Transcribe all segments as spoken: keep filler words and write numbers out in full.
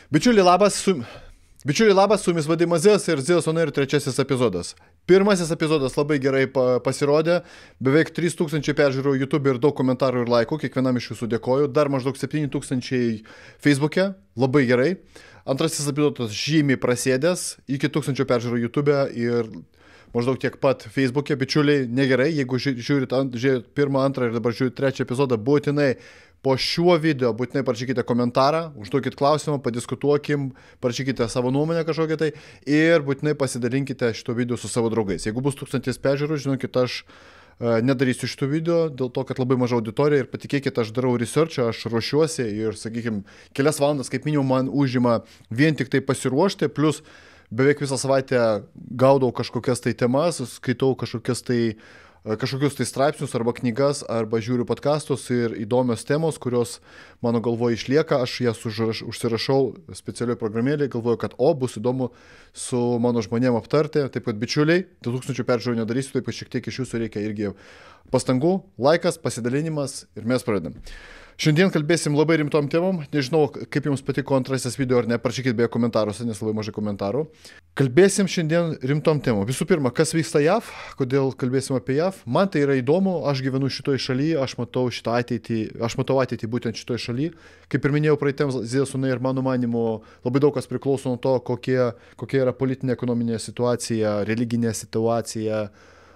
Bičiuliai, labas su... Bičiuliai, labas, su jumis Vadimas Zijas ir Zijas On Air trečiasis epizodas. Pirmasis epizodas labai gerai pa pasirodė, beveik trys tūkstančiai peržiūrų YouTube ir daug komentarų ir laikų, kiekvienam iš jūsų dėkoju, dar maždaug septyni tūkstančiai Facebook'e, labai gerai. Antrasis epizodas žymiai prasėdęs, iki tūkstančio peržiūrų YouTube ir maždaug tiek pat Facebook'e. Bičiuliai, negerai, jeigu žiūrit, ant, žiūrit pirmą, antrą ir dabar žiūrit trečią epizodą, būtinai po šiuo video būtinai parašykite komentarą, užduokit klausimą, padiskutuokim, parašykite savo nuomonę kažkokią tai ir būtinai pasidalinkite šito video su savo draugais. Jeigu bus tūkstantis peržiūrų, žinokit, aš uh, nedarysiu šito video, dėl to, kad labai maža auditorija ir patikėkit, aš darau researchą, aš ruošiuosi ir, sakykime, kelias valandas kaip minimum man užima vien tik tai pasiruošti, plus beveik visą savaitę gaudau kažkokias tai temas, skaitau kažkokias tai kažkokius tai straipsnius arba knygas, arba žiūriu podcastus ir įdomios temos, kurios mano galvoje išlieka, aš jas užraš, užsirašau specialioj programėlėje, galvoju, kad o, bus įdomu su mano žmonėm aptarti, taip kad bičiuliai, tūkstančių peržiūrų nedarysiu, taip kad šiek tiek iš jūsų reikia irgi pastangų, laikas, pasidalinimas ir mes pradedam. Šiandien kalbėsim labai rimtom temom, nežinau, kaip jums patiko antrasis video ar ne, parašykit beje komentaruose, nes labai mažai komentarų. Kalbėsim šiandien rimtom temom. Visų pirma, kas vyksta J A V, kodėl kalbėsim apie J A V. Man tai yra įdomu, aš gyvenu šitoj šalyje, aš matau šitą ateitį, aš matau ateitį būtent šitoj šalyje. Kaip ir minėjau praeitiems Zijas On Air, mano manimu, labai daug kas priklauso nuo to, kokie, kokia yra politinė, ekonominė situacija, religinė situacija,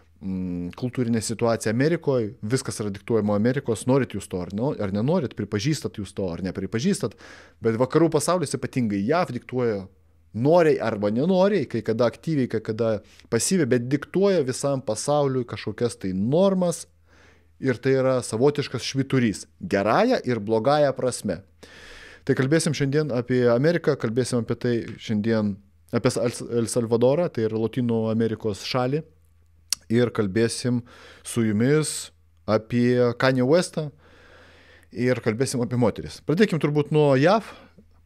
kultūrinė situacija Amerikoje, viskas yra diktuojama Amerikos, norit jūs to ar, ne, ar nenorit, pripažįstat jūs to ar nepripažįstat, bet vakarų pasaulis ypatingai J A V diktuoja noriai arba nenoriai, kai kada aktyviai, kai kada pasyviai, bet diktuoja visam pasauliui kažkokias tai normas ir tai yra savotiškas švyturys, gerąją ir blogąją prasme. Tai kalbėsim šiandien apie Ameriką, kalbėsim apie tai šiandien apie El Salvadorą, tai yra Lotynų Amerikos šalį. Ir kalbėsim su jumis apie Kanye Westą ir kalbėsim apie moteris. Pradėkim turbūt nuo J A V.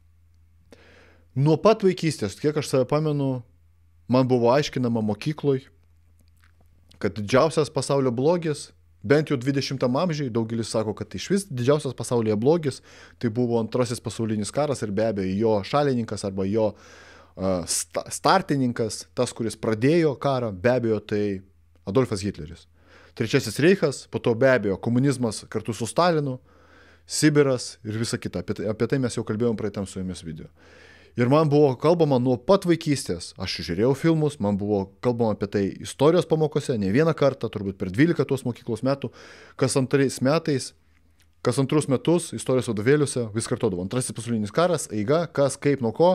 Nuo pat vaikystės, kiek aš save pamenu, man buvo aiškinama mokykloj, kad didžiausias pasaulio blogis, bent jau dvidešimtam amžiui, daugelis sako, kad iš vis didžiausias pasaulyje blogis, tai buvo antrasis pasaulinis karas ir be abejo jo šalininkas arba jo uh, sta startininkas, tas, kuris pradėjo karą, be abejo tai Adolfas Hitleris. Trečiasis reichas, po to be abejo komunizmas kartu su Stalinu, Sibiras ir visa kita. Apie tai, apie tai mes jau kalbėjom praeitam su jumis video. Ir man buvo kalbama nuo pat vaikystės. Aš žiūrėjau filmus, man buvo kalbama apie tai istorijos pamokose, ne vieną kartą, turbūt per dvylika tos mokyklos metų, kas antrais metais, kas antrus metus istorijos vadovėliuose vis kartodavo. Antrasis pasaulinis karas, eiga, kas, kaip, nuo ko,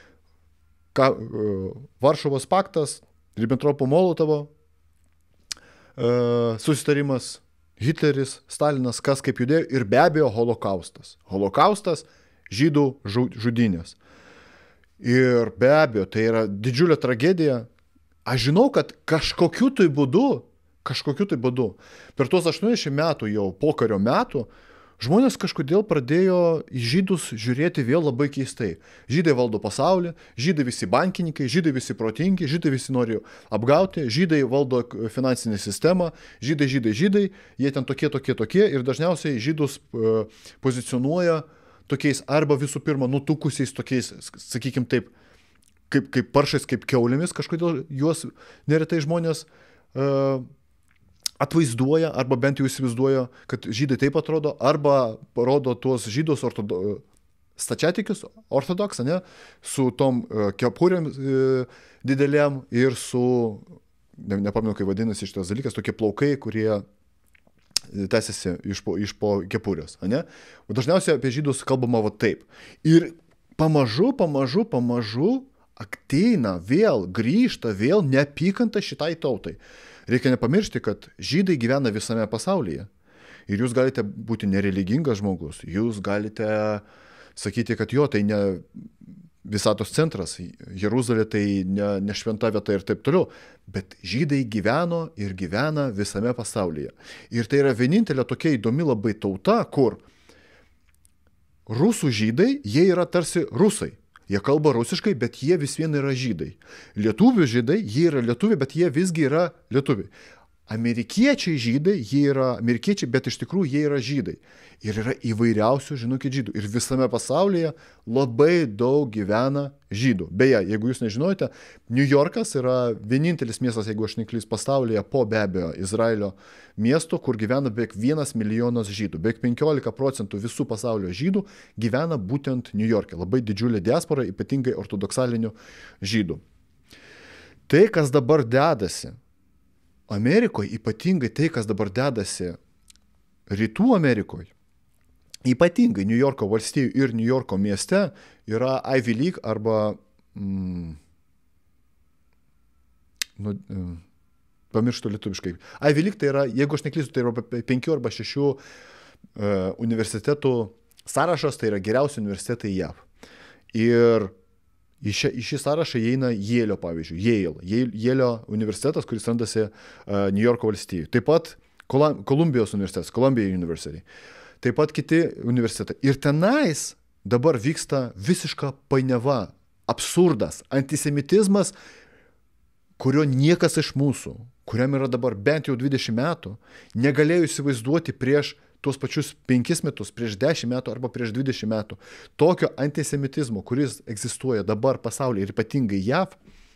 ka, uh, Varšuvos paktas, Ribbentropo-Molotovo, Uh, susitarimas, Hitleris, Stalinas, kas kaip judėjo ir be abejo holokaustas. Holokaustas, žydų žudynės. Ir be abejo, tai yra didžiulė tragedija. Aš žinau, kad kažkokiu tai būdu, kažkokiu tai būdu, per tuos aštuoniasdešimt metų jau pokario metų, žmonės kažkodėl pradėjo į žydus žiūrėti vėl labai keistai. Žydai valdo pasaulį, žydai visi bankininkai, žydai visi protingi, žydai visi nori apgauti, žydai valdo finansinę sistemą, žydai, žydai, žydai, jie ten tokie, tokie, tokie ir dažniausiai žydus uh, pozicionuoja tokiais arba visų pirma nutukusiais tokiais, sakykim taip, kaip, kaip paršais, kaip kiaulėmis, kažkodėl juos neretai žmonės uh, atvaizduoja, arba bent jau įsivaizduoja, kad žydai taip atrodo, arba parodo tuos žydus ortodo, stačiatikius, ortodoksą, ne, su tom uh, kepurėm uh, didelėm ir su, ne, nepamenu, kaip vadinasi šitas dalykas, tokie plaukai, kurie tęsiasi iš po, iš po kepurės, ne. O dažniausiai apie žydus kalbama va taip. Ir pamažu, pamažu, pamažu ateina vėl, grįžta vėl neapykanta šitai tautai. Reikia nepamiršti, kad žydai gyvena visame pasaulyje. Ir jūs galite būti nereligingas žmogus. Jūs galite sakyti, kad jo, tai ne visatos centras, Jeruzalė tai ne, ne šventa vieta ir taip toliau. Bet žydai gyveno ir gyvena visame pasaulyje. Ir tai yra vienintelė tokia įdomi labai tauta, kur rusų žydai, jie yra tarsi rusai. Jie kalba rusiškai, bet jie vis vien yra žydai. Lietuvių žydai, jie yra lietuviai, bet jie visgi yra lietuviai. Amerikiečiai žydai, jie yra amerikiečiai, bet iš tikrųjų jie yra žydai. Ir yra įvairiausių, žinokit, žydų. Ir visame pasaulyje labai daug gyvena žydų. Beje, jeigu jūs nežinote, New Yorkas yra vienintelis miestas, jeigu aš neklys, pasaulyje po be abejo Izraelio miesto, kur gyvena beveik vienas milijonas žydų. Beveik penkiolika procentų visų pasaulio žydų gyvena būtent New Yorke. Labai didžiulė diaspora, ypatingai ortodoksalinių žydų. Tai, kas dabar dedasi Amerikoje, ypatingai tai, kas dabar dedasi Rytų Amerikoje, ypatingai New Yorko valstijų ir New Yorko mieste, yra Ivy League arba mm, nu, mm, pamirštu lietuviškai. Ivy League tai yra, jeigu aš neklystu, tai yra penkių arba šešių uh, universitetų sąrašas, tai yra geriausi universitetai J A V. Ir Į, šia, į šį sąrašą įeina Yale'o, pavyzdžiui, Yale, Yale'o universitetas, kuris randasi uh, New Yorko valstijų. Taip pat Kolumbijos universitetas, Columbia University. Taip pat kiti universitetai. Ir tenais dabar vyksta visiška painiava, absurdas, antisemitizmas, kurio niekas iš mūsų, kuriam yra dabar bent jau dvidešimt metų, negalėjo įsivaizduoti prieš tuos pačius penkis metus, prieš dešimt metų arba prieš dvidešimt metų. Tokio antisemitizmo, kuris egzistuoja dabar pasaulyje ir ypatingai J A V,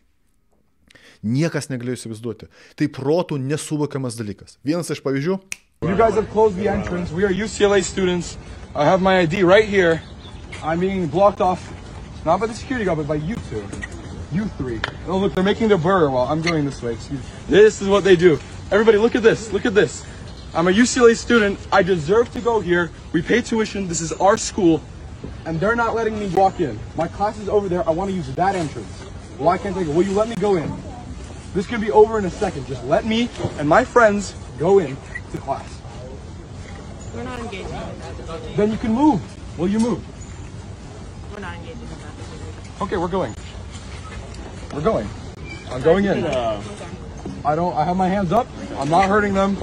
niekas negalėjo įsivaizduoti. Tai protų nesuvokiamas dalykas. Vienas iš pavyzdžių. You guys have closed the entrance. We are U C L A students. I have my I D right here. I'm being blocked off, not by the security guard, but by you two. You three. Oh, look, they're making their burger while I'm going this way. Excuse me. This is what they do. Everybody, look at this. Look at this. I'm a U C L A student. I deserve to go here. We pay tuition. This is our school. And they're not letting me walk in. My class is over there. I want to use that entrance. Why can't they go? Will you let me go in? This can be over in a second. Just let me and my friends go in to class. We're not engaging with that. Then you can move. Will you move? We're not engaging with that. Okay, we're going. We're going. I'm going in. I don't, I have my hands up. I'm not hurting them.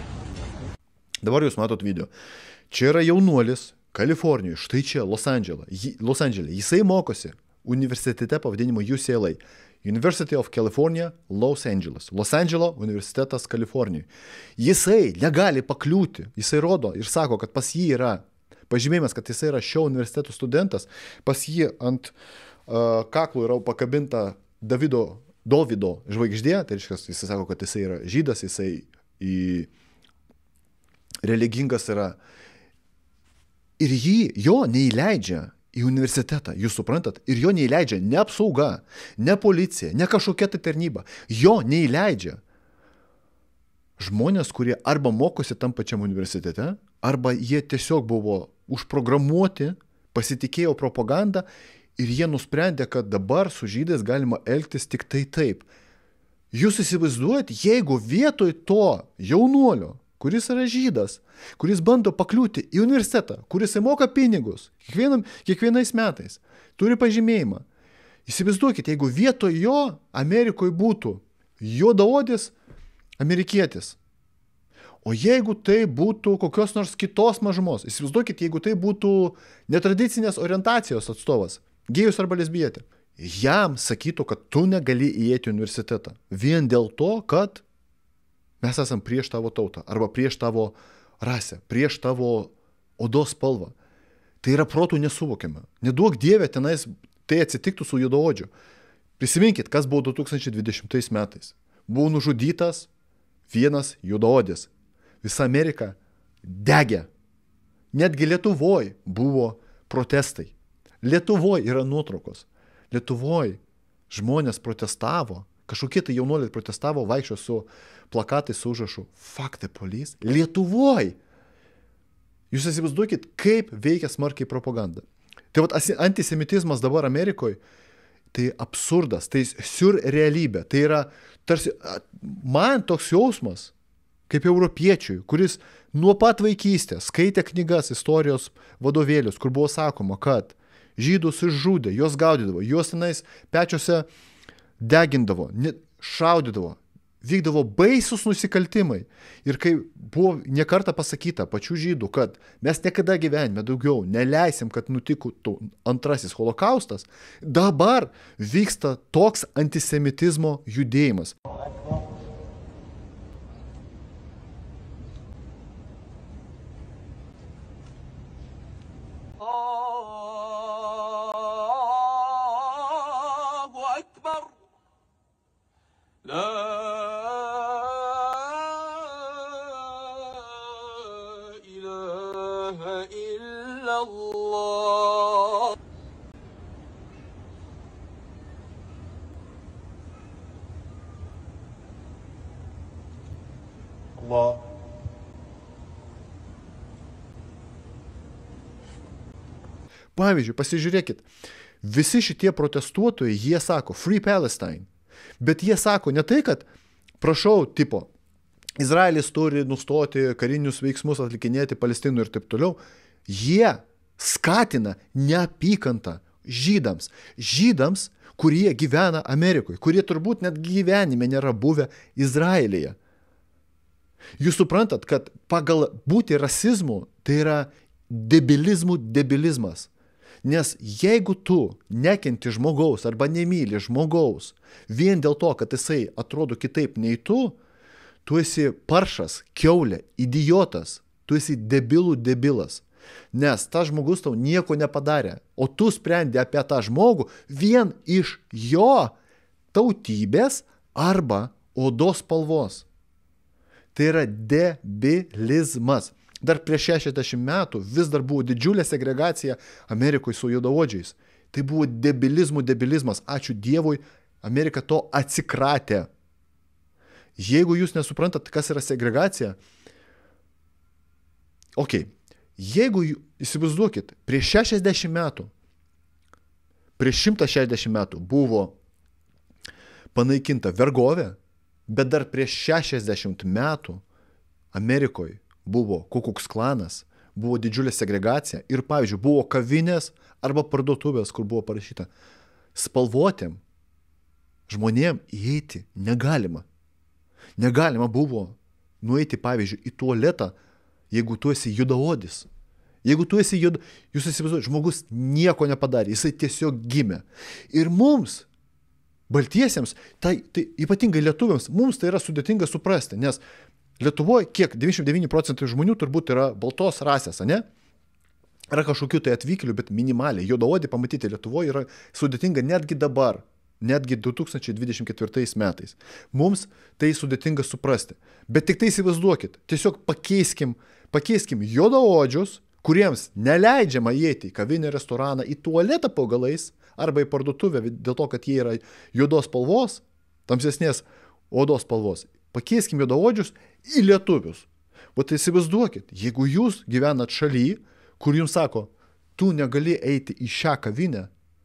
Dabar jūs matot video. Čia yra jaunuolis Kalifornijoje, štai čia, Los Andžele. Los Andžele. Jisai mokosi universitete pavadinimu U C L A. University of California, Los Angeles. Los Andželo universitetas Kalifornijoje. Jisai negali pakliūti. Jisai rodo ir sako, kad pas jį yra pažymėjimas, kad jisai yra šio universiteto studentas. Pas jį ant uh, kaklų yra pakabinta Davido, Dovido žvaigždė. Tai reiškia, jisai sako, kad jisai yra žydas, jisai į religingas yra. Ir jį, jo neįleidžia į universitetą, jūs suprantat, ir jo neįleidžia ne apsauga, ne policija, ne kažkokia tai tarnyba. Jo neįleidžia žmonės, kurie arba mokosi tam pačiam universitete, arba jie tiesiog buvo užprogramuoti, pasitikėjo propagandą ir jie nusprendė, kad dabar su žydais galima elgtis tik tai taip. Jūs įsivaizduojat, jeigu vietoj to jaunuolio, kuris yra žydas, kuris bando pakliūti į universitetą, kuris įmoka pinigus kiekvienam, kiekvienais metais, turi pažymėjimą. Įsivaizduokit, jeigu vietoj jo Amerikoje būtų juodaodis amerikietis, o jeigu tai būtų kokios nors kitos mažumos, įsivaizduokit, jeigu tai būtų netradicinės orientacijos atstovas, gėjus arba lesbietė, jam sakytų, kad tu negali įeiti į universitetą vien dėl to, kad mes esam prieš tavo tautą, arba prieš tavo rasę, prieš tavo odos spalvą. Tai yra protų nesuvokiama. Neduok Dieve tenais tai atsitiktų su juodaodžiu. Prisiminkit, kas buvo du tūkstančiai dvidešimtais metais. Buvo nužudytas vienas juodaodis. Visa Amerika degė. Netgi Lietuvoje buvo protestai. Lietuvoje yra nuotraukos. Lietuvoje žmonės protestavo. Kažkokie tai jaunuoliai protestavo, vaikščio su plakatais, su užrašu Fuck the police. Lietuvoj! Jūs įsivaizduokit, kaip veikia smarkiai propaganda. Tai vat antisemitizmas dabar Amerikoje, tai absurdas, tai siurrealybė. Tai yra tarsi, man toks jausmas, kaip europiečiui, kuris nuo pat vaikystės skaitė knygas, istorijos vadovėlius, kur buvo sakoma, kad žydus išžudė, juos gaudydavo, juos tenais pečiuose degindavo, šaudydavo, vykdavo baisūs nusikaltimai. Ir kai buvo nekartą pasakyta pačių žydų, kad mes niekada gyvenime daugiau neleisim, kad nutiktų antrasis holokaustas, dabar vyksta toks antisemitizmo judėjimas. law. Pavyzdžiui, pasižiūrėkit, visi šitie protestuotojai, jie sako Free Palestine, bet jie sako ne tai, kad prašau, tipo, Izraelis turi nustoti karinius veiksmus atlikinėti Palestinų ir taip toliau, jie skatina neapykantą žydams, žydams, kurie gyvena Amerikoje, kurie turbūt net gyvenime nėra buvę Izraelyje. Jūs suprantat, kad pagal būti rasizmu, tai yra debilizmų debilizmas. Nes jeigu tu nekenti žmogaus arba nemyli žmogaus vien dėl to, kad jisai atrodo kitaip nei tu, tu esi paršas, kiaulė, idiotas, tu esi debilų debilas. Nes tas žmogus tau nieko nepadarė, o tu sprendi apie tą žmogų vien iš jo tautybės arba odos spalvos. Tai yra debilizmas. Dar prieš šešiasdešimt metų vis dar buvo didžiulė segregacija Amerikoje su juodaodžiais. Tai buvo debilizmų debilizmas. Ačiū Dievui, Amerika to atsikratė. Jeigu jūs nesuprantat, kas yra segregacija, okei, okay. Jeigu įsivaizduokit, prieš šešiasdešimt metų, prieš šimtą šešiasdešimt metų buvo panaikinta vergovė, bet dar prieš šešiasdešimt metų Amerikoje buvo Ku Klux Klanas, buvo didžiulė segregacija ir, pavyzdžiui, buvo kavinės arba parduotuvės, kur buvo parašyta, spalvotėm žmonėm įeiti negalima. Negalima buvo nueiti, pavyzdžiui, į tualetą, jeigu tu esi judaodis. Jeigu tu esi juda, jūs įsivaizduojate, žmogus nieko nepadarė, jisai tiesiog gimė. Ir mums, baltiesiems, tai, tai ypatingai lietuviams, mums tai yra sudėtinga suprasti, nes Lietuvoje kiek devyniasdešimt devyni procentai žmonių turbūt yra baltos rasės, ne? Yra kažkokių tai atvykėlių, bet minimaliai. Juodaodį pamatyti Lietuvoje yra sudėtinga netgi dabar, netgi du tūkstančiai dvidešimt ketvirtais metais. Mums tai sudėtinga suprasti. Bet tik tai įsivaizduokit, tiesiog pakeiskim, pakeiskim juodaodžius, kuriems neleidžiama įeiti į kavinę, restoraną, į tualetą po galais arba į parduotuvę dėl to, kad jie yra juodos spalvos, tamsesnės odos spalvos. Pakeiskim juodaodžius į lietuvius. O tai įsivaizduokit, jeigu jūs gyvenat šaly, kur jums sako, tu negali eiti į šią kavinę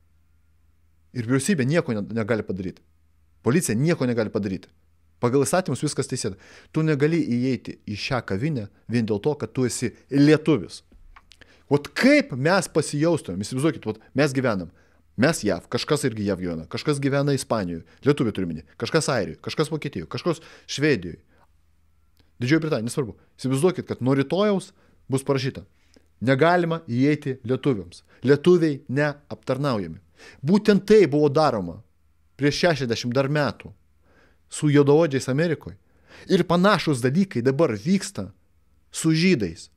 ir vyriausybė nieko negali padaryti. Policija nieko negali padaryti. Pagal įstatymus viskas teisėta. Tu negali įeiti į šią kavinę vien dėl to, kad tu esi lietuvis. Ot kaip mes pasijaustumėm, įsivaizduokit, ot mes gyvenam. Mes J A V, kažkas irgi J A V gyvena, kažkas gyvena Ispanijoje, lietuvių turiminį, kažkas Airijoje, kažkas Vokietijoje, kažkas Švedijoje. Didžioji Britanija, nesvarbu. Įsivaizduokit, kad nuo rytojaus bus parašyta, negalima įeiti lietuviams. Lietuviai neaptarnaujami. Būtent tai buvo daroma prieš šešiasdešimt dar metų su juodaodžiais Amerikoje. Ir panašus dalykai dabar vyksta su žydais.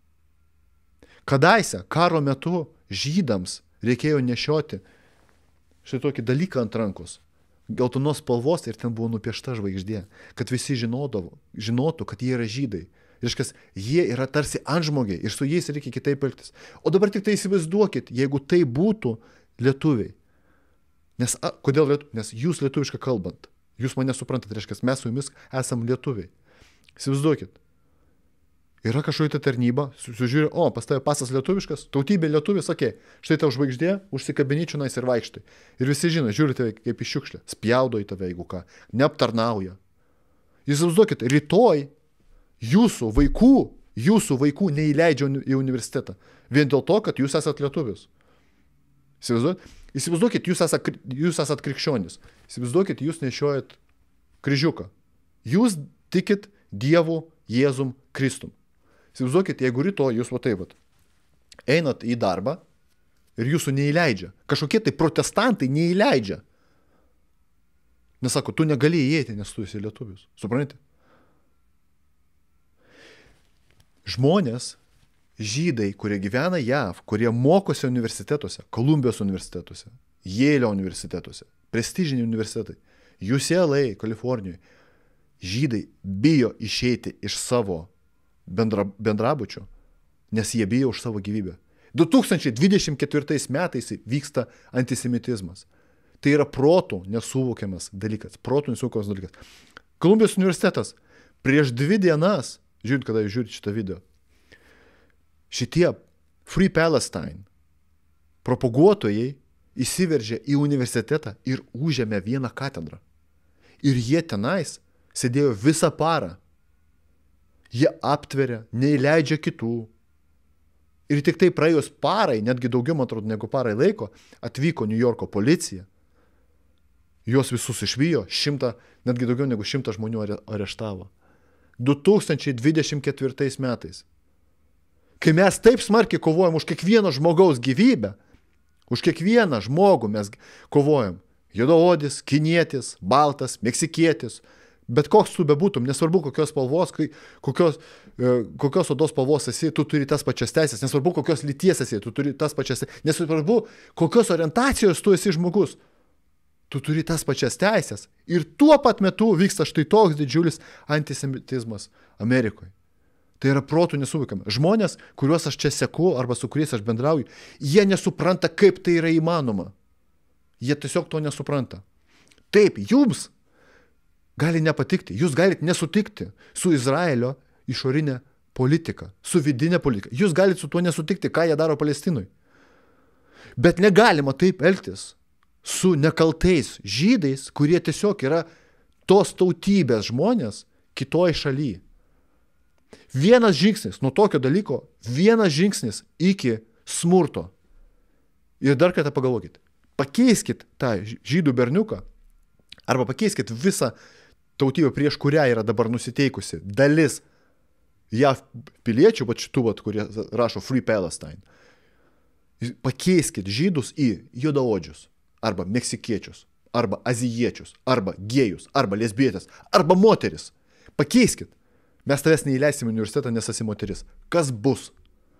Kadaise, karo metu, žydams reikėjo nešioti štai tokį dalyką ant rankos. Geltonos spalvos ir ten buvo nupiešta žvaigždė. Kad visi žinodavo, žinotų, kad jie yra žydai. Reiškia, jie yra tarsi antžmogiai ir su jais reikia kitaip elgtis. O dabar tik tai įsivaizduokit, jeigu tai būtų lietuviai. Nes, a, kodėl lietuviai? Nes jūs lietuviškai kalbant. Jūs mane suprantat, reiškia, mes su jumis esam lietuviai. Įsivaizduokit. Yra kažkokia ta tarnyba, sužiūrė, o, pas tave pasas lietuviškas, tautybė lietuvis, okei, okay, štai tau žvaigždė, užsikabini čionais ir vaikštai. Ir visi žino, žiūrite kaip iš šiukšlę, spjaudo į tave, jeigu ką, neaptarnauja. Jūs įsivaizduokit, rytoj jūsų vaikų, jūsų vaikų neįleidžia į universitetą, vien dėl to, kad jūs esat lietuvis. Įsivaizduokit, įsivaizduokit jūs, esat, jūs esat krikščionis, įsivaizduokit, jūs nešiojat kryžiuką. Jūs tikit Dievu Jėzum Kristum. Įsivaizduokit, jeigu rytoj jūs va taip, einat į darbą ir jūsų neįleidžia. Kažkokie tai protestantai neįleidžia. Nes sako, tu negali įeiti, nes tu esi lietuvis. Suprantate? Žmonės, žydai, kurie gyvena J A V, kurie mokosi universitetuose, Kolumbijos universitetuose, Yale'o universitetuose, prestižiniai universitetai, U C L A, Kalifornijoje, žydai bijo išeiti iš savo bendra, bendrabučio, nes jie bijo už savo gyvybę. du tūkstančiai dvidešimt ketvirtais metais vyksta antisemitizmas. Tai yra protų nesuvokiamas dalykas. Protų nesuvokiamas dalykas. Kolumbijos universitetas Prieš dvi dienas, žiūrint, kada jūs žiūrite šitą video, šitie Free Palestine propaguotojai įsiveržė į universitetą ir užėmė vieną katedrą. Ir jie tenais sėdėjo visą parą. Jie aptveria, neįleidžia kitų. Ir tik tai praėjus parai, netgi daugiau, man atrodo, negu parai laiko, atvyko New Yorko policija. Juos visus išvijo, šimtą, netgi daugiau negu šimtą žmonių areštavo. du tūkstančiai dvidešimt ketvirtais metais. Kai mes taip smarkiai kovojam už kiekvieno žmogaus gyvybę, už kiekvieną žmogų mes kovojam. Juodaodis, kinietis, baltas, meksikietis, bet koks tu bebūtum, nesvarbu kokios spalvos, kokios, kokios odos spalvos esi, tu turi tas pačias teisės, nesvarbu kokios lyties esi, tu turi tas pačias teisės, nesvarbu kokios orientacijos tu esi žmogus, tu turi tas pačias teisės. Ir tuo pat metu vyksta štai toks didžiulis antisemitizmas Amerikoje. Tai yra protų nesuvokama. Žmonės, kuriuos aš čia seku arba su kuriais aš bendrauju, jie nesupranta, kaip tai yra įmanoma. Jie tiesiog to nesupranta. Taip, jums gali nepatikti, jūs galite nesutikti su Izraelio išorinė politika, su vidinė politika. Jūs galite su tuo nesutikti, ką jie daro Palestinui. Bet negalima taip elgtis su nekaltais žydais, kurie tiesiog yra tos tautybės žmonės kitoj šalyje. Vienas žingsnis nuo tokio dalyko, vienas žingsnis iki smurto. Ir dar kartą pagalvokit, pakeiskit tą žydų berniuką, arba pakeiskit visą tautybę, prieš kurią yra dabar nusiteikusi dalis J A V piliečių, bet šitų, vat, kurie rašo Free Palestine. Pakeiskit žydus į juodaodžius, arba meksikiečius, arba azijiečius, arba gėjus, arba lesbietės, arba moteris. Pakeiskit. Mes tavęs neįleisim į universitetą, nes esi moteris. Kas bus?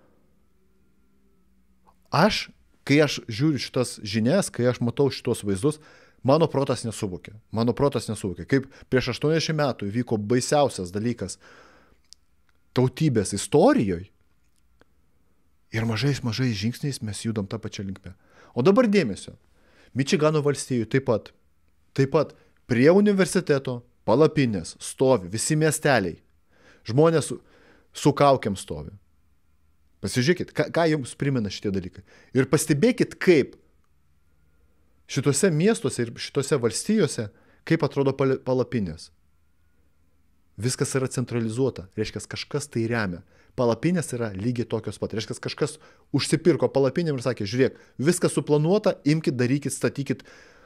Aš, kai aš žiūriu šitas žinias, kai aš matau šitos vaizdus, mano protas nesuvokė. Mano protas nesuvokė. Kaip prieš aštuoniasdešimt metų įvyko baisiausias dalykas tautybės istorijoje ir mažais, mažais žingsniais mes judam tą pačią linkmę. O dabar dėmesio. Mičigano valstijų taip pat. Taip pat prie universiteto palapinės stovi visi miesteliai. Žmonės su, su kaukiam stovi. Pasižiūrėkit, ką, ką jums primena šitie dalykai. Ir pastebėkit, kaip šitose miestuose ir šitose valstijose, kaip atrodo palapinės. Viskas yra centralizuota. Reiškia, kažkas tai remia. Palapinės yra lygiai tokios pat. Reiškia, kažkas užsipirko palapinėm ir sakė, žiūrėk, viskas suplanuota, imkit, darykit, statykit,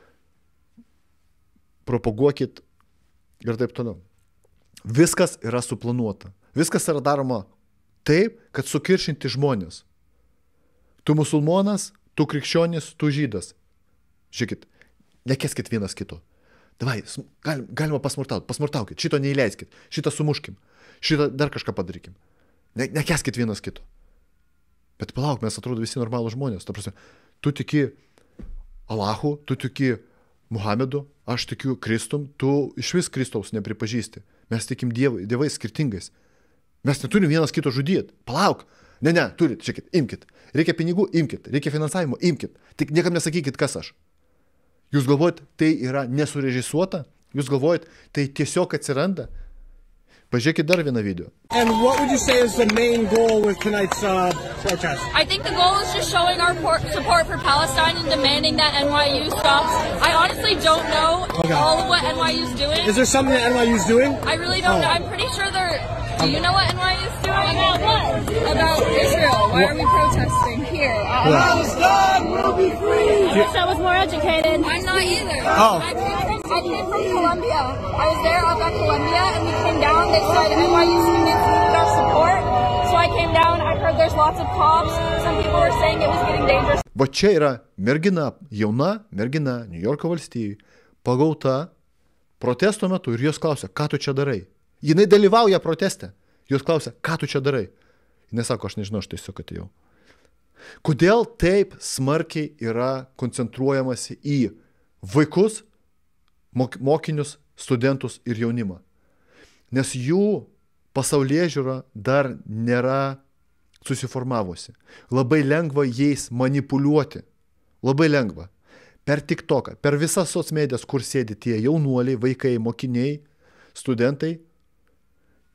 propaguokit ir taip toliau. Viskas yra suplanuota. Viskas yra daroma taip, kad sukiršinti žmonės. Tu musulmonas, tu krikščionis, tu žydas. Žiūrėkit, nekeskit vienas kito. Davai, galim, galima pasmurtauti, pasmurtaukit, šito neįleiskit, šitą sumuškim, šitą dar kažką padarykim. Ne, nekeskit vienas kito. Bet palauk, mes atrodo visi normalų žmonės. Ta prasme, tu tiki Allahu, tu tiki Muhamedu, aš tikiu Kristum, tu iš vis Kristaus nepripažįsti. Mes tikim dievai, dievais skirtingais. Mes neturim vienas kito žudyti. Palauk. Ne, ne, turit, žiūrėkit, imkit. Reikia pinigų, imkit. Reikia finansavimo, imkit. Tik niekam nesakykit, kas aš. Jūs galvojat, tai yra nesurežisuota? Jūs galvojat, tai tiesiog atsiranda? Pažiūrėkit dar vieną video. And what would you say is the main goal with tonight's uh, protest? I think the goal is just showing our por- support for Palestine and demanding that N Y U stops. I honestly don't know Okay. all of what N Y U is doing. Is there something that N Y U is doing? I really don't Oh. know. I'm pretty sure they're... Do you know what N Y U is doing? About what? About Israel. Why are we protesting here? Palestine will be free! I wish I was more educated. I'm not either. Oh. I came from, I came from Columbia. I was there up at Columbia and we came down. They said N Y U students needed our support. So I came down. I heard there's lots of cops. Some people were saying it was getting dangerous. Va čia yra mergina, jauna mergina, New Yorko valstijai, pagauta protesto metu ir jos klausia, ką tu čia darai? Jinai dalyvauja proteste. Jos klausia, ką tu čia darai? Jinai sako, aš nežinau, aš tiesiog atėjau. Kodėl taip smarkiai yra koncentruojamasi į vaikus, mok- mokinius, studentus ir jaunimą? Nes jų pasaulėžiūra dar nėra susiformavusi. Labai lengva jais manipuliuoti. Labai lengva. Per TikToką, per visas socmedijas, kur sėdi tie jaunuoliai, vaikai, mokiniai, studentai,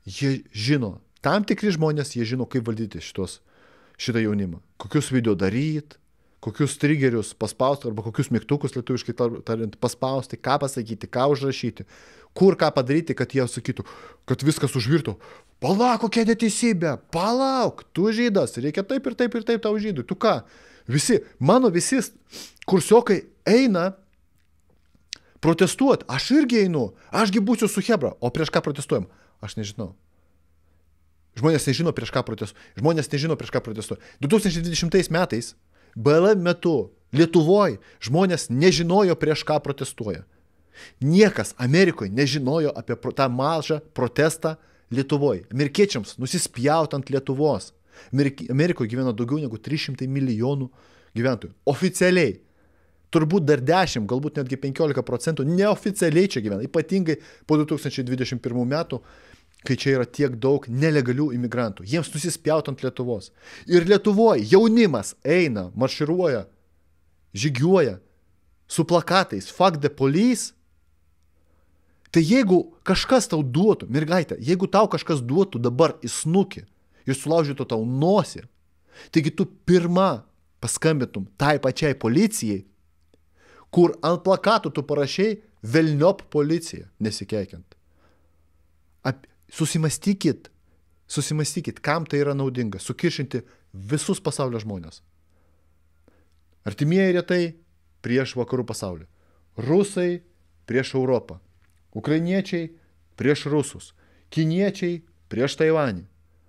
Jie žino, tam tikri žmonės, jie žino, kaip valdyti šitos, šitą jaunimą. Kokius video daryti, kokius triggerius paspausti, arba kokius mygtukus lietuviškai tariant paspausti, ką pasakyti, ką užrašyti, kur ką padaryti, kad jie sakytų, kad viskas užvirtų. Palauk, kokia neteisybė, palauk, tu žydas, reikia taip ir taip ir taip tau žydui, tu ką? Visi, mano visi kursiokai eina protestuoti, aš irgi einu, ašgi būsiu su Hebra, o prieš ką protestuojam? Aš nežinau. Žmonės nežino, prieš ką protestuoja. Žmonės nežino, prieš ką protestuoja. du tūkstančiai dvidešimtais metais, B L M metu, Lietuvoje, žmonės nežinojo, prieš ką protestuoja. Niekas Amerikoje nežinojo apie pro, tą mažą protestą Lietuvoje. Amerikiečiams nusispjaut ant Lietuvos. Amerikoje gyvena daugiau negu trys šimtai milijonų gyventojų. Oficialiai. Turbūt dar dešimt, galbūt netgi penkiolika procentų neoficialiai čia gyvena. Ypatingai po du tūkstančiai dvidešimt pirmų metų, kai čia yra tiek daug nelegalių imigrantų. Jiems nusispjaut ant Lietuvos. Ir Lietuvoje jaunimas eina, marširuoja, žygiuoja su plakatais Fuck the police. Tai jeigu kažkas tau duotų, mergaitė, jeigu tau kažkas duotų dabar į snukį ir sulaužytų tau nosį, taigi tu pirma paskambintum tai pačiai policijai, kur ant plakatų tu parašiai velniop policija, nesikeikiant. Ap, susimastykit, susimastykit, kam tai yra naudinga, sukiršinti visus pasaulio žmonės. Artimieji rytai prieš vakarų pasaulį. Rusai prieš Europą. Ukrainiečiai prieš rusus. Kiniečiai prieš Taivanį.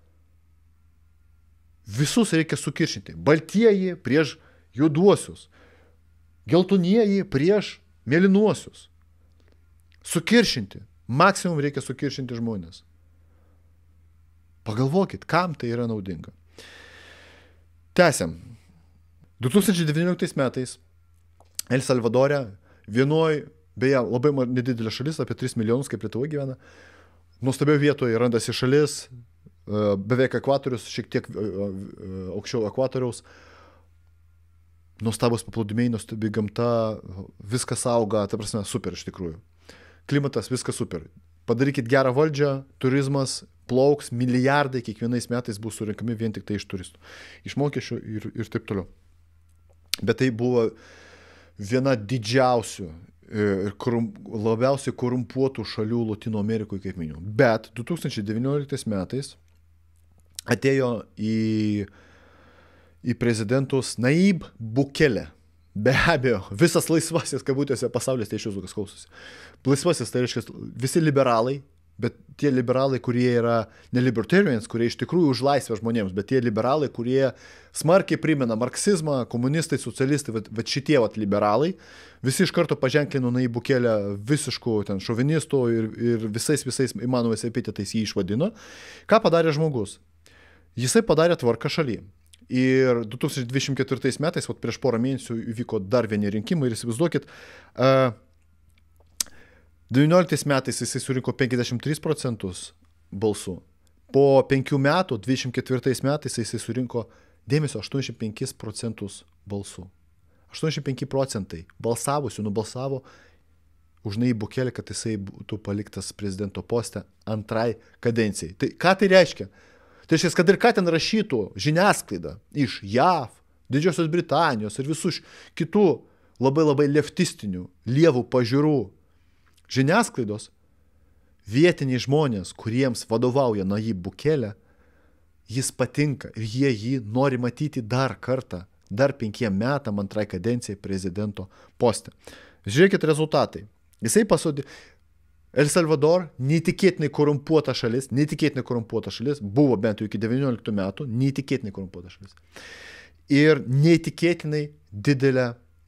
Visus reikia sukiršinti. Baltieji prieš juoduosius. Geltonieji prieš mėlynuosius. Sukiršinti. Maksimum reikia sukiršinti žmonės. Pagalvokit, kam tai yra naudinga. Tęsiam. du tūkstančiai devynioliktais metais El Salvadore, vienoj, beje, labai nedidelė šalis, apie tris milijonus, kaip Lietuvoje gyvena, nuostabioje vietoje randasi šalis, beveik ekvatorius, šiek tiek aukščiau ekvatoriaus, nuostabus paplūdimiai, nuostabi gamta, viskas auga, ta prasme, super iš tikrųjų. Klimatas, viskas super. Padarykit gerą valdžią, turizmas plauks, milijardai kiekvienais metais bus surinkami vien tik tai iš turistų. Iš mokesčių ir, ir taip toliau. Bet tai buvo viena didžiausių ir korum, labiausiai korumpuotų šalių Latino Amerikoje, kaip minėjau. Bet du tūkstančiai devynioliktais metais atėjo į, į prezidentus Nayib Bukele. Be abejo, visas laisvasis, kabutėse, pasaulis, tai iš jūsų kas klausosi. Laisvasis, tai reiškia visi liberalai, bet tie liberalai, kurie yra ne libertarians, kurie iš tikrųjų už laisvę žmonėms, bet tie liberalai, kurie smarkiai primena marksizmą, komunistai, socialistai, bet, bet šitie vat, liberalai, visi iš karto paženklino Nayib Bukelę visiškų ten šovinistų ir, ir visais visais įmanomais epitetais jį išvadino. Ką padarė žmogus? Jisai padarė tvarką šaly. Ir du tūkstančiai dvidešimt ketvirtais metais, vat, prieš porą mėnesių įvyko dar vieni rinkimai ir įsivaizduokit, uh, devynioliktais metais jisai surinko penkiasdešimt tris procentus balsų. Po penkių metų, dvidešimt ketvirtais metais jisai surinko, dėmesio, aštuoniasdešimt penkis procentus balsų. aštuoniasdešimt penki procentai balsavusių nubalsavo už Nayib Bukelę, kad jisai būtų paliktas prezidento poste antrai kadencijai. Tai ką tai reiškia? Tai reiškia, kad ir ką ten rašytų žiniasklaida iš J A V, Didžiosios Britanijos ir visų kitų labai labai leftistinių, lievų pažiūrų žiniasklaidos, vietiniai žmonės, kuriems vadovauja Nayib Bukelė, jis patinka ir jie jį nori matyti dar kartą, dar penkiem metam antrai kadencijai prezidento poste. Žiūrėkit rezultatai. Jisai pasodė El Salvador, neįtikėtinai korumpuota šalis, neįtikėtinai korumpuota šalis, buvo bent jau iki devynioliktų metų, neįtikėtinai korumpuota šalis. Ir neįtikėtinai didelė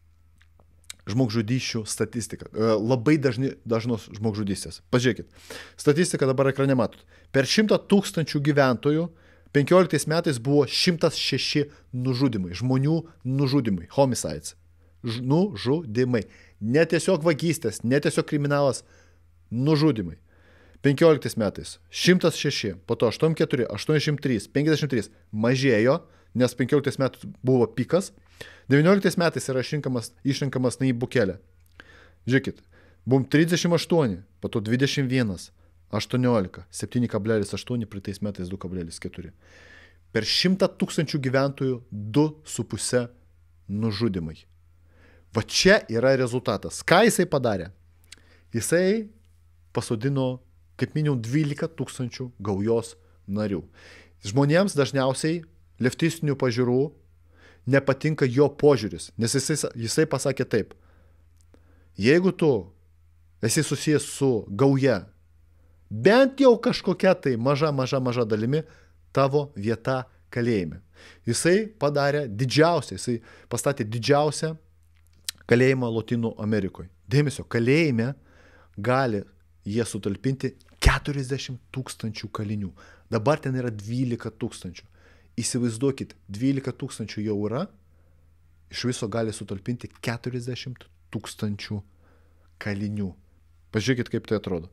žmogžudysčių statistika. Labai dažni, dažnos žmogžudystės. Pažiūrėkit, statistika dabar ekrane matot. Per šimtą tūkstančių gyventojų penkioliktais metais buvo šimtas šeši nužudimai, žmonių nužudimai, homicides. Ž, nužudimai. Ne tiesiog vagystės, ne tiesiog kriminalas, nužudimai. penkioliktais metais šimtas šeši, po to aštuoniasdešimt keturi, aštuoniasdešimt trys, penkiasdešimt trys mažėjo, nes penkioliktais metais buvo pikas. devynioliktais metais yra išrinkamas, išrinkamas Nayib Bukelė. Žiūrėkit, buvom trisdešimt aštuoni, po to dvidešimt vienas, aštuoniolika, septyni kablelis aštuoni, praeitais metais du kablelis keturi. Per šimtą tūkstančių gyventojų du su puse nužudimai. Va čia yra rezultatas. Ką jisai padarė? Jisai pasodino kaip minimum dvylika tūkstančių gaujos narių. Žmonėms dažniausiai leftistinių pažiūrų nepatinka jo požiūris, nes jisai, jisai pasakė taip. Jeigu tu esi susijęs su gauja, bent jau kažkokia tai maža, maža, maža dalimi, tavo vieta kalėjime. Jisai padarė didžiausią, jisai pastatė didžiausią kalėjimą Lotynų Amerikoje. Dėmesio, kalėjime gali jie sutalpinti keturiasdešimt tūkstančių kalinių. Dabar ten yra dvylika tūkstančių. Įsivaizduokit, dvylika tūkstančių jau yra, iš viso gali sutalpinti keturiasdešimt tūkstančių kalinių. Pažiūrėkit, kaip tai atrodo.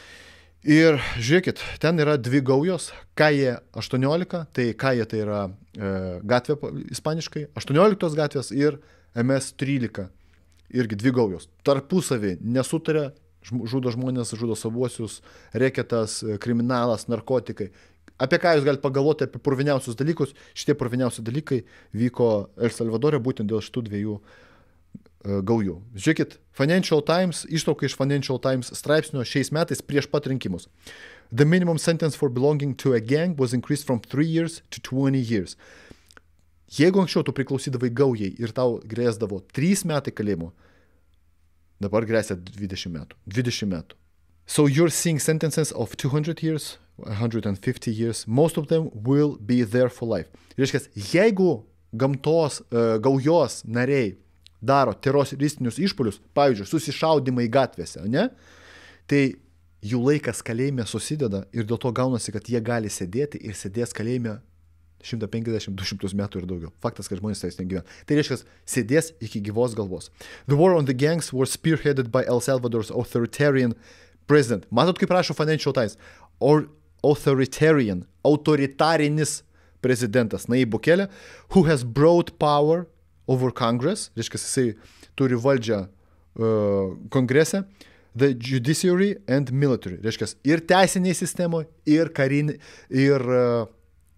Ir žiūrėkit, ten yra dvi gaujos, K J aštuoniolika, tai K J tai yra e, gatvė ispaniškai, aštuonioliktos gatvės ir M S trylika, irgi dvi gaujos. Tarpusavį nesutarė, žudo žmonės, žudo savuosius, reketas, kriminalas, narkotikai. Apie ką jūs galite pagalvoti apie purviniausius dalykus? Šitie purviniausi dalykai vyko El Salvadore būtent dėl šitų dviejų gaujų. Žiūrėkit, Financial Times, ištrauka iš Financial Times straipsnio šiais metais prieš pat rinkimus. The minimum sentence for belonging to a gang was increased from three years to twenty years. Jeigu anksčiau tu priklausydavai gaujai ir tau grėsdavo trys metai kalėjimo, dabar grėsia dvidešimt metų. dvidešimt metų. So you're seeing sentences of two hundred years, one hundred fifty years, most of them will be there for life. Reiškia, jeigu gamtos uh, gaujos nariai daro teroristinius išpuolius, pavyzdžiui, susišaudimai gatvėse, ne? Tai jų laikas kalėjime susideda ir dėl to gaunasi, kad jie gali sėdėti ir sėdės kalėjime šimtą penkiasdešimt du šimtus metų ir daugiau. Faktas, kad žmonės tais negyvena. Tai reiškia, sėdės iki gyvos galvos. The war on the gangs was spearheaded by El Salvador's authoritarian president. Matot, kaip rašo Financial Times? Or authoritarian, autoritarinis prezidentas Nayib Bukele, who has brought power over Congress, reiškia, jisai turi valdžią uh, kongrese, the judiciary and military, reiškia, ir teisiniai sistemoje, ir karinė, ir uh,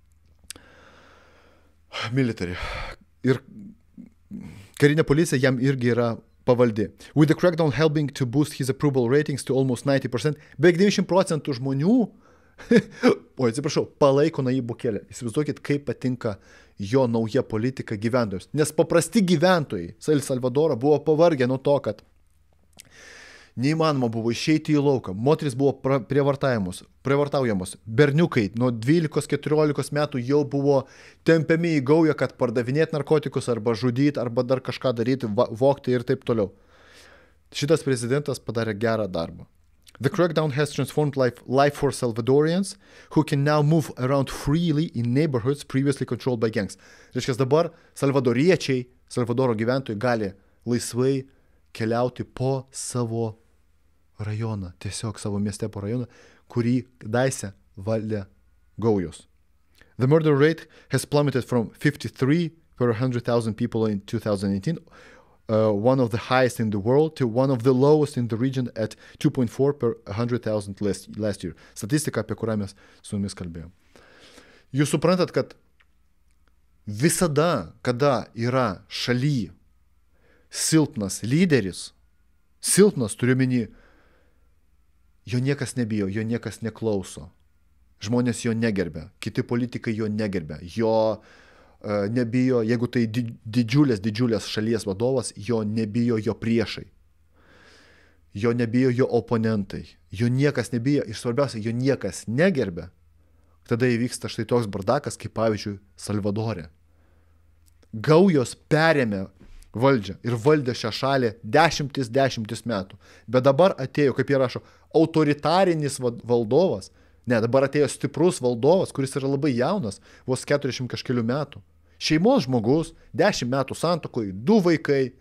military, ir karinė policija jam irgi yra pavaldi. With the crackdown helping to boost his approval ratings to almost ninety percent, beveik devyniasdešimt procentų žmonių, o atsiprašau, palaiko Nayib Bukele. Įsivaizduokit, kaip patinka jo nauja politika gyventojus. Nes paprasti gyventojai El Salvadoro buvo pavargę nuo to, kad neįmanoma buvo išeiti į lauką. Moteris buvo prievartaujamos. Berniukai nuo dvylikos keturiolikos metų jau buvo tempiami į gaują, kad pardavinėti narkotikus arba žudyti, arba dar kažką daryti, vogti ir taip toliau. Šitas prezidentas padarė gerą darbą. The crackdown has transformed life, life for Salvadorians who can now move around freely in neighborhoods previously controlled by gangs. Reiškia, dabar salvadoriečiai, Salvadoro gyventojai gali laisvai keliauti po savo rajoną, tiesiog savo mieste po rajoną, kurį kadaise valdė gaujos. The murder rate has plummeted from fifty-three per one hundred thousand people in two thousand eighteen, Uh, one of the highest in the world, to one of the lowest in the region at two point four per one hundred thousand last, last year. Statistika, apie kurią mes su jumis kalbėjom. Jūs suprantat, kad visada, kada yra šaly silpnas lyderis, silpnas turiu omeny, jo niekas nebijo, jo niekas neklauso. Žmonės jo negerbia, kiti politikai jo negerbia, jo Uh, nebijo, jeigu tai didžiulės, didžiulės šalies vadovas, jo nebijo jo priešai. Jo nebijo jo oponentai. Jo niekas nebijo ir svarbiausia, jo niekas negerbia. Tada įvyksta štai toks bardakas, kaip pavyzdžiui Salvadore. Gaujos perėmė valdžią ir valdė šią šalį dešimtis, dešimtis metų. Bet dabar atėjo, kaip jie rašo, autoritarinis valdovas. Ne, dabar atėjo stiprus valdovas, kuris yra labai jaunas, vos keturiasdešimt kažkelių metų. Šeimos žmogus, dešimt metų santuokoj, du vaikai.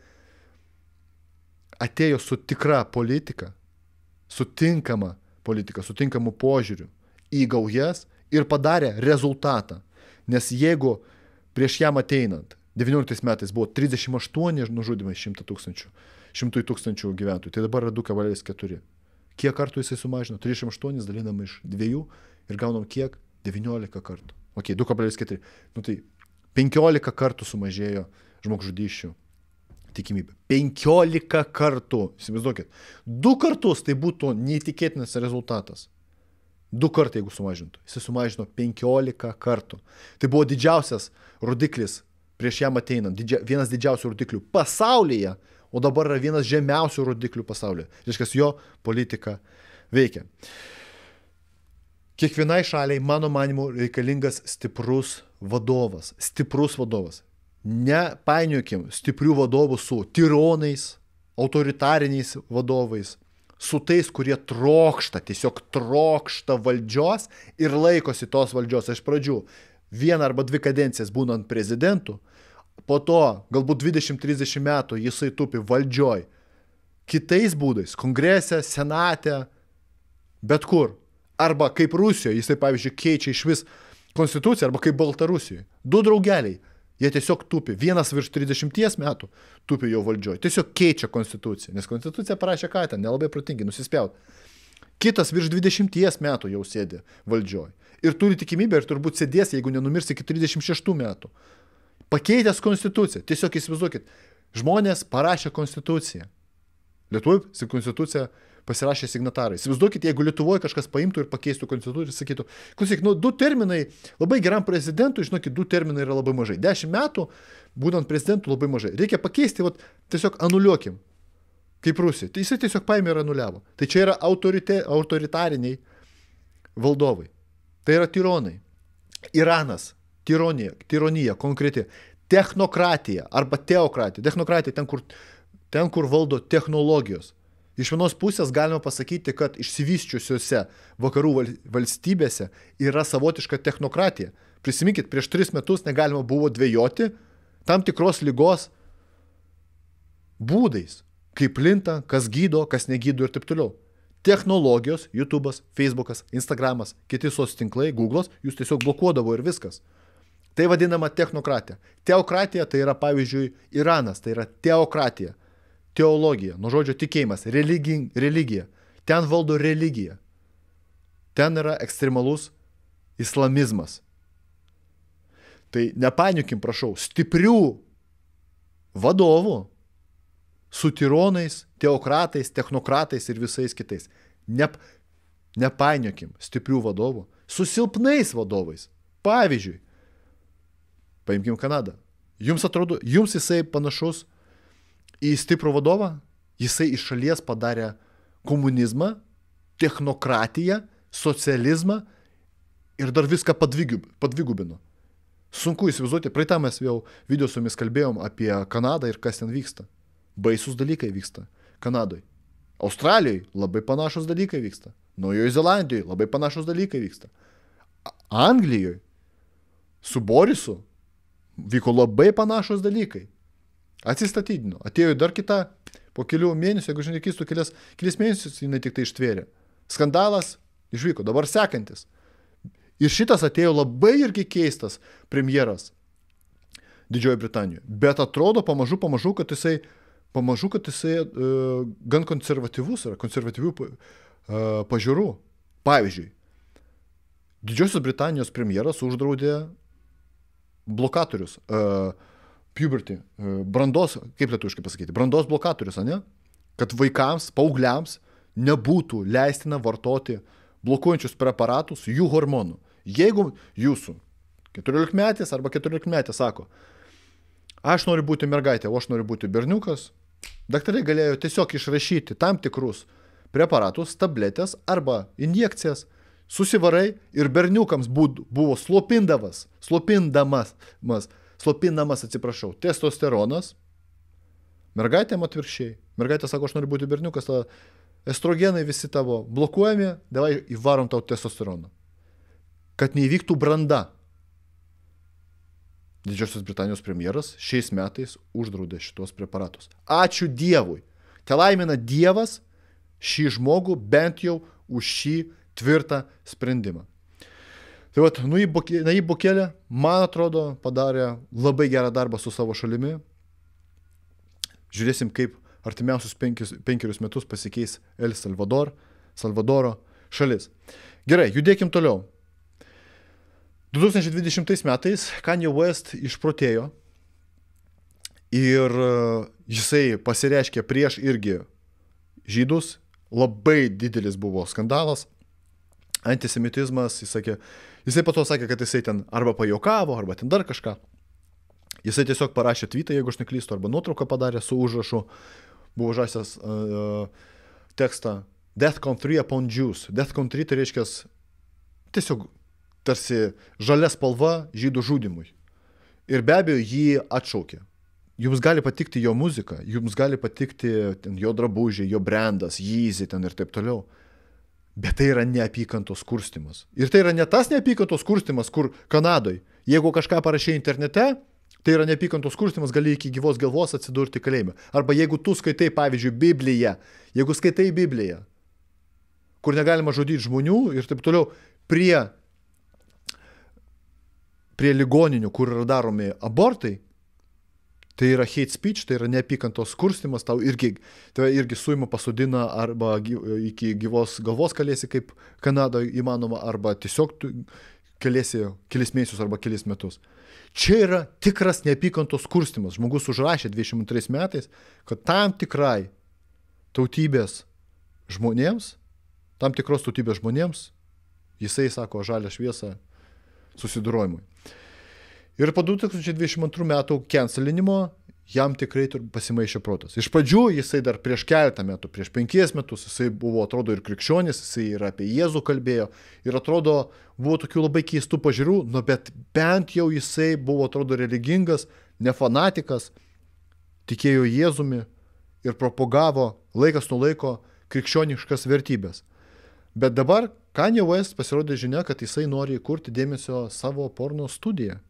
Atėjo su tikra politika, su tinkama politika, su tinkamu požiūriu į gaujas ir padarė rezultatą. Nes jeigu prieš jam ateinant, devynioliktais metais buvo trisdešimt aštuoni nužudymai šimtui tūkstančių, šimtui tūkstančių gyventojų, tai dabar yra du kablelis keturi. Kiek kartų jisai sumažino? trisdešimt aštuoni dalinam iš dviejų ir gaunam kiek? devyniolika kartų. Ok, du kablelis keturi. Nu tai penkiolika kartų sumažėjo žmogžudysčių tikimybė. penkiolika kartų. Įsivaizduokit. Du kartus tai būtų neįtikėtinas rezultatas. Du kartai, jeigu sumažintų. Jisai sumažino penkiolika kartų. Tai buvo didžiausias rodiklis prieš jam ateinant. Didžia, vienas didžiausių rodiklių pasaulyje, o dabar yra vienas žemiausių rodiklių pasaulyje. Reiškia, jo politika veikia. Kiekvienai šaliai, mano manimu, reikalingas stiprus vadovas. Stiprus vadovas. Nepainiokim stiprių vadovų su tironais, autoritariniais vadovais, su tais, kurie trokšta, tiesiog trokšta valdžios ir laikosi tos valdžios iš pradžių. Vieną arba dvi kadencijas būnant prezidentu, po to galbūt dvidešimt trisdešimt metų jisai tupi valdžioj. Kitais būdais, kongrese, senate, bet kur. Arba kaip Rusijoje, jisai pavyzdžiui keičia iš vis konstituciją, arba kaip Baltarusijoje. Du draugeliai, jie tiesiog tupi. Vienas virš trisdešimties metų tupi jau valdžioj. Tiesiog keičia konstituciją, nes konstitucija parašė ką ten, nelabai protingai nusispjaut. Kitas virš dvidešimties metų jau sėdi valdžioj. Ir turi tikimybę ir turbūt sėdės, jeigu nenumirs iki trisdešimt šeštų metų. Pakeitęs konstituciją. Tiesiog įsivaizduokit, žmonės parašė konstituciją. Lietuvoje konstituciją pasirašė signatarai. Įsivaizduokit, jeigu Lietuvoje kažkas paimtų ir pakeistų konstituciją ir sakytų, klausyk, nu, du terminai, labai geram prezidentui, žinokit, du terminai yra labai mažai. Dešimt metų, būnant prezidentu, labai mažai. Reikia pakeisti, vat, tiesiog anuliuokim, kaip Rusija. Tai jisai tiesiog paėmė ir anuliavo. Tai čia yra autorite, autoritariniai valdovai. Tai yra tironai. Iranas, tironija, tironija konkreti. Technokratija arba teokratija. Technokratija ten, kur, ten, kur valdo technologijos. Iš vienos pusės galima pasakyti, kad išsivysčiusiuose vakarų valstybėse yra savotiška technokratija. Prisiminkit, prieš tris metus negalima buvo dvejoti tam tikros ligos būdais, kaip plinta, kas gydo, kas negydo ir taip toliau. Technologijos, YouTube'as, Facebook'as, Instagram'as, kiti sos tinklai, Google'as, jūs tiesiog blokuodavo ir viskas. Tai vadinama technokratija. Teokratija tai yra, pavyzdžiui, Iranas, tai yra teokratija. Teologija, nuo žodžio tikėjimas, religi, religija. Ten valdo religija. Ten yra ekstremalus islamizmas. Tai nepainiokim, prašau, stiprių vadovų su tironais, teokratais, technokratais ir visais kitais. Ne, nepainiokim stiprių vadovų su silpnais vadovais. Pavyzdžiui, paimkim Kanadą. Jums atrodo, jums jisai panašus į stiprų vadovą, jisai iš šalies padarė komunizmą, technokratiją, socializmą ir dar viską padvigubino. Sunku įsivaizduoti, praeitą mes jau video su jumis kalbėjom apie Kanadą ir kas ten vyksta. Baisus dalykai vyksta Kanadoje. Australijoje labai panašus dalykai vyksta. Naujoje Zelandijoje labai panašus dalykai vyksta. Anglijoje su Borisu vyko labai panašus dalykai. Atsistatydino. Atėjo dar kita, po kelių mėnesių, jeigu žinai, keistų kelias, kelias mėnesius, jinai tik tai ištvėrė. Skandalas išvyko, dabar sekantis. Ir šitas atėjo labai irgi keistas premjeras Didžiojoje Britanijoje. Bet atrodo pamažu, pamažu, kad jisai, pamažu, kad jisai uh, gan konservatyvus yra, konservatyvių uh, pažiūrų. Pavyzdžiui, Didžiosios Britanijos premjeras uždraudė blokatorius. Uh, puberty, brandos, kaip lietuviškai pasakyti, brandos blokatorius, ane? Kad vaikams, paaugliams nebūtų leistina vartoti blokuojančius preparatus jų hormonų. Jeigu jūsų keturiolikmetis arba keturiolikmetė sako, aš noriu būti mergaitė, o aš noriu būti berniukas, daktarai galėjo tiesiog išrašyti tam tikrus preparatus, tabletės arba injekcijas, susivarai ir berniukams buvo slopindamas, slopindamas, slopinamas, atsiprašau, testosteronas, mergaitėm atvirkščiai. Mergaitė sako, aš noriu būti berniukas, estrogenai visi tavo blokuojami, davai įvarom tau testosteroną. Kad neįvyktų branda. Didžiosios Britanijos premjeras šiais metais uždraudė šitos preparatus. Ačiū Dievui. Te laimina Dievas šį žmogų bent jau už šį tvirtą sprendimą. Tai vat, Nayib Bukele, man atrodo, padarė labai gerą darbą su savo šalimi. Žiūrėsim, kaip artimiausius penkis, penkerius metus pasikeis El Salvador. Salvadoro šalis. Gerai, judėkim toliau. du tūkstančiai dvidešimtais metais Kanye West išprotėjo ir jisai pasireiškė prieš irgi žydus. Labai didelis buvo skandalas, antisemitizmas, jis sakė, jisai po to sakė, kad jisai ten arba pajokavo, arba ten dar kažką. Jisai tiesiog parašė tweetą, jeigu aš neklystu, arba nuotrauką padarė su užrašu, buvo užrašęs uh, tekstą Deathcon three upon Jews. Deathcon three tai reiškia tiesiog tarsi žalia spalva žydų žudimui. Ir be abejo jį atšaukė. Jums gali patikti jo muzika, jums gali patikti ten, jo drabužiai, jo brandas, Yeezy ten ir taip toliau. Bet tai yra neapykantos kurstimas. Ir tai yra ne tas neapykantos kurstimas, kur Kanadoj, jeigu kažką parašai internete, tai yra neapykantos kurstimas, gali iki gyvos galvos atsidurti kalėjime. Arba jeigu tu skaitai, pavyzdžiui, Bibliją, jeigu skaitai Bibliją, kur negalima žudyti žmonių ir taip toliau, prie, prie ligoninių, kur yra daromi abortai, tai yra hate speech, tai yra neapykantos kurstimas, tau irgi, tai irgi suima pasodina arba iki gyvos galvos kalėsi, kaip Kanadoje įmanoma, arba tiesiog kalėsi kelis mėnesius arba kelis metus. Čia yra tikras neapykantos kurstimas. Žmogus užrašė dvidešimt antrais metais, kad tam tikrai tautybės žmonėms, tam tikros tautybės žmonėms, jisai sako žalią šviesą susidorojimui. Ir po du tūkstančiai dvidešimt antrų metų cancelinimo jam tikrai pasimaišė protas. Iš pradžių jisai dar prieš keletą metų, prieš penkies metus, jisai buvo, atrodo, ir krikščionis, jisai ir apie Jėzų kalbėjo, ir atrodo, buvo tokių labai keistų pažiūrų, nu, bet bent jau jisai buvo, atrodo, religingas, ne fanatikas, tikėjo Jėzumi ir propagavo laikas nuo laiko krikščioniškas vertybės. Bet dabar Kanye West pasirodė žinia, kad jisai nori įkurti dėmesio savo porno studiją.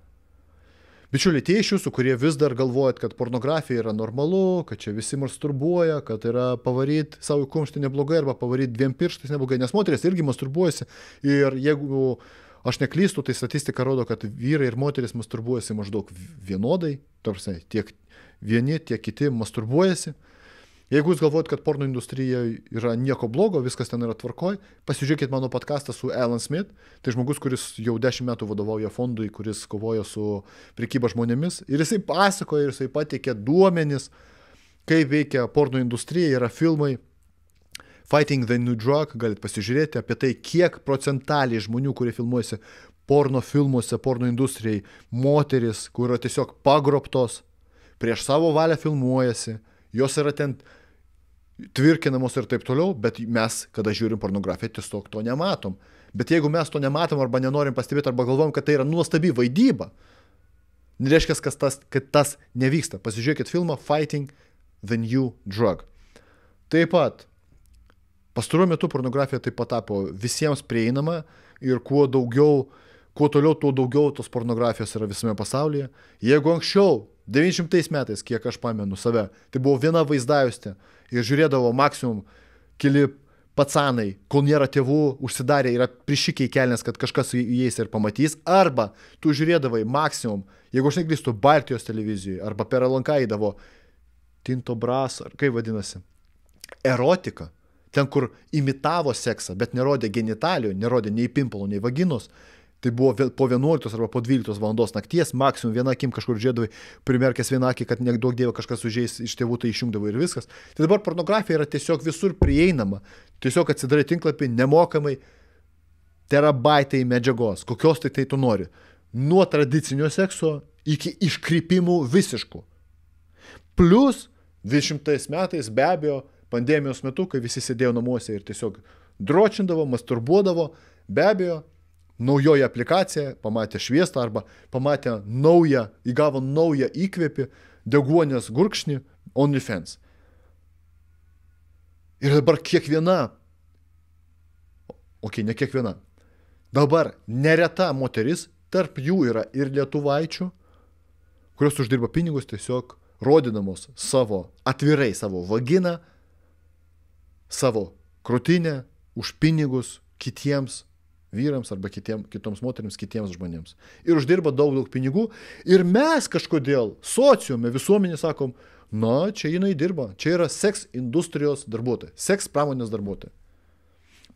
Bičiuliai, tie iš jūsų, kurie vis dar galvojat, kad pornografija yra normalu, kad čia visi masturbuoja, kad yra pavaryti savo kumštį neblogai arba pavaryti dviem pirštais neblogai, nes moteris irgi masturbuojasi ir jeigu aš neklystu, tai statistika rodo, kad vyrai ir moteris masturbuojasi maždaug vienodai, tarsi tiek vieni, tiek kiti masturbuojasi. Jeigu jūs galvojat, kad porno industrija yra nieko blogo, viskas ten yra tvarkoj, pasižiūrėkit mano podcastą su Alan Smith, tai žmogus, kuris jau dešimt metų vadovauja fondui, kuris kovoja su prekyba žmonėmis, ir jisai pasakoja, ir jisai pateikė duomenis, kaip veikia porno industrija, yra filmai Fighting the New Drug, galit pasižiūrėti apie tai, kiek procentaliai žmonių, kurie filmuojasi porno filmuose, porno industrijai, moteris, kur yra tiesiog pagrobtos, prieš savo valią filmuojasi, jos yra ten tvirkinamos ir taip toliau, bet mes, kada žiūrim pornografiją, tiesiog to nematom. Bet jeigu mes to nematom arba nenorim pastebėti, arba galvom, kad tai yra nuostabi vaidyba, nereiškia, kad tas, kad tas nevyksta. Pasižiūrėkit filmą Fighting the New Drug. Taip pat, pastaruoju metu pornografija taip pat tapo visiems prieinama ir kuo daugiau, kuo toliau, tuo daugiau tos pornografijos yra visame pasaulyje. Jeigu anksčiau, devyniasdešimtais metais, kiek aš pamenu save, tai buvo viena vaizdajuostė ir žiūrėdavo maksimum keli pacanai, kol nėra tėvų, užsidarė, yra prišikiai kelnes, kad kažkas įeis ir pamatys, arba tu žiūrėdavai maksimum, jeigu aš neklystu, Baltijos televizijoje, arba per L N K įdavo Tinto Brass, ar kaip vadinasi, erotika, ten kur imitavo seksą, bet nerodė genitalijų, nerodė nei pimpalo, nei vaginos. Tai buvo po vienuoliktos arba po dvyliktos valandos nakties, maksimum viena akim kažkur žiūrėdavai, primerkęs vieną akį, kad nedaug dievą kažkas užeis iš tėvų, tai išjungdavo ir viskas. Tai dabar pornografija yra tiesiog visur prieinama. Tiesiog atsidarai tinklapį nemokamai, terabaitai medžiagos, kokios tai tai tu nori. Nuo tradicinio sekso iki iškrypimų visiškų. Plus dvidešimtais metais be abejo pandemijos metu, kai visi sėdėjo namuose ir tiesiog dročindavo, masturbuodavo, be abejo, naujoji aplikacija, pamatė šviestą arba pamatė naują, įgavo naują įkvėpį, deguonės gurkšnį, OnlyFans. Ir dabar kiekviena, okei, ne kiekviena, dabar nereta moteris, tarp jų yra ir lietuvaičių, kurios uždirba pinigus tiesiog rodydamos savo, atvirai savo vaginą, savo krūtinę, už pinigus kitiems vyrams arba kitiem, kitoms moterims, kitiems žmonėms. Ir uždirba daug, daug pinigų. Ir mes kažkodėl sociume, visuomenė sakom, na, čia jinai dirba. Čia yra seks industrijos darbuotojai, seks pramonės darbuotojai.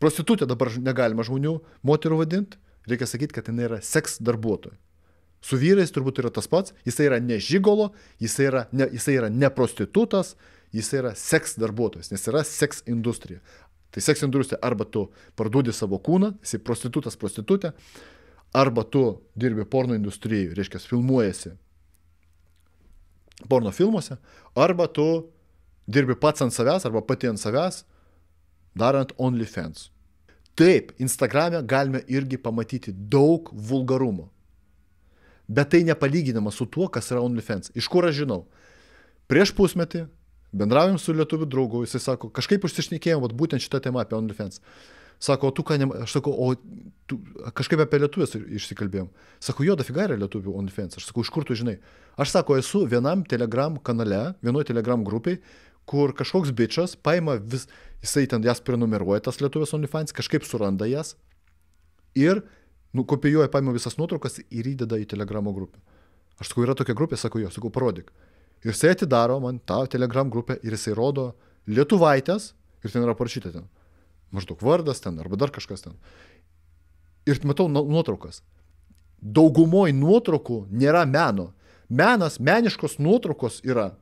Prostitutė dabar negalima žmonių, moterų vadinti, reikia sakyti, kad jinai yra seks darbuotoja. Su vyrais turbūt yra tas pats, jisai yra ne žigolo, jisai yra ne, jisai yra ne prostitutas, jisai yra seks darbuotojas, nes yra seks industrija. Tai seks industrija arba tu parduodi savo kūną, esi prostitutas, prostitutė, arba tu dirbi porno industrijai, reiškia, filmuojasi porno filmuose, arba tu dirbi pats ant savęs, arba pati ant savęs, darant OnlyFans. Taip, Instagrame galime irgi pamatyti daug vulgarumo. Bet tai nepalyginama su tuo, kas yra OnlyFans. Iš kur aš žinau? Prieš pusmetį bendraujam su lietuvių draugu, jisai sako, kažkaip užsišnekėjom, vat būtent šitą temą apie OnlyFans. Sako, o tu ką, ne... aš sakau, o tu... kažkaip apie lietuvius išsikalbėjom. Sako, jo, dafiga yra lietuvių OnlyFans. Aš sakau, iš kur tu žinai? Aš sako, esu vienam Telegram kanale, vienoj Telegram grupiai, kur kažkoks bičas paima vis, jisai ten jas prenumeruoja, tas lietuvės OnlyFans, kažkaip suranda jas ir nu, kopijuoja, paima visas nuotraukas ir įdeda į Telegramo grupę. Aš sakau, yra tokia grupė, sakau, jo, sakau, parodyk. Ir jisai atidaro man tą Telegram grupę ir jisai rodo lietuvaitės ir ten yra parašyta ten. Maždaug vardas ten arba dar kažkas ten. Ir matau nuotraukas. Daugumoj nuotraukų nėra meno. Menas, meniškos nuotraukos yra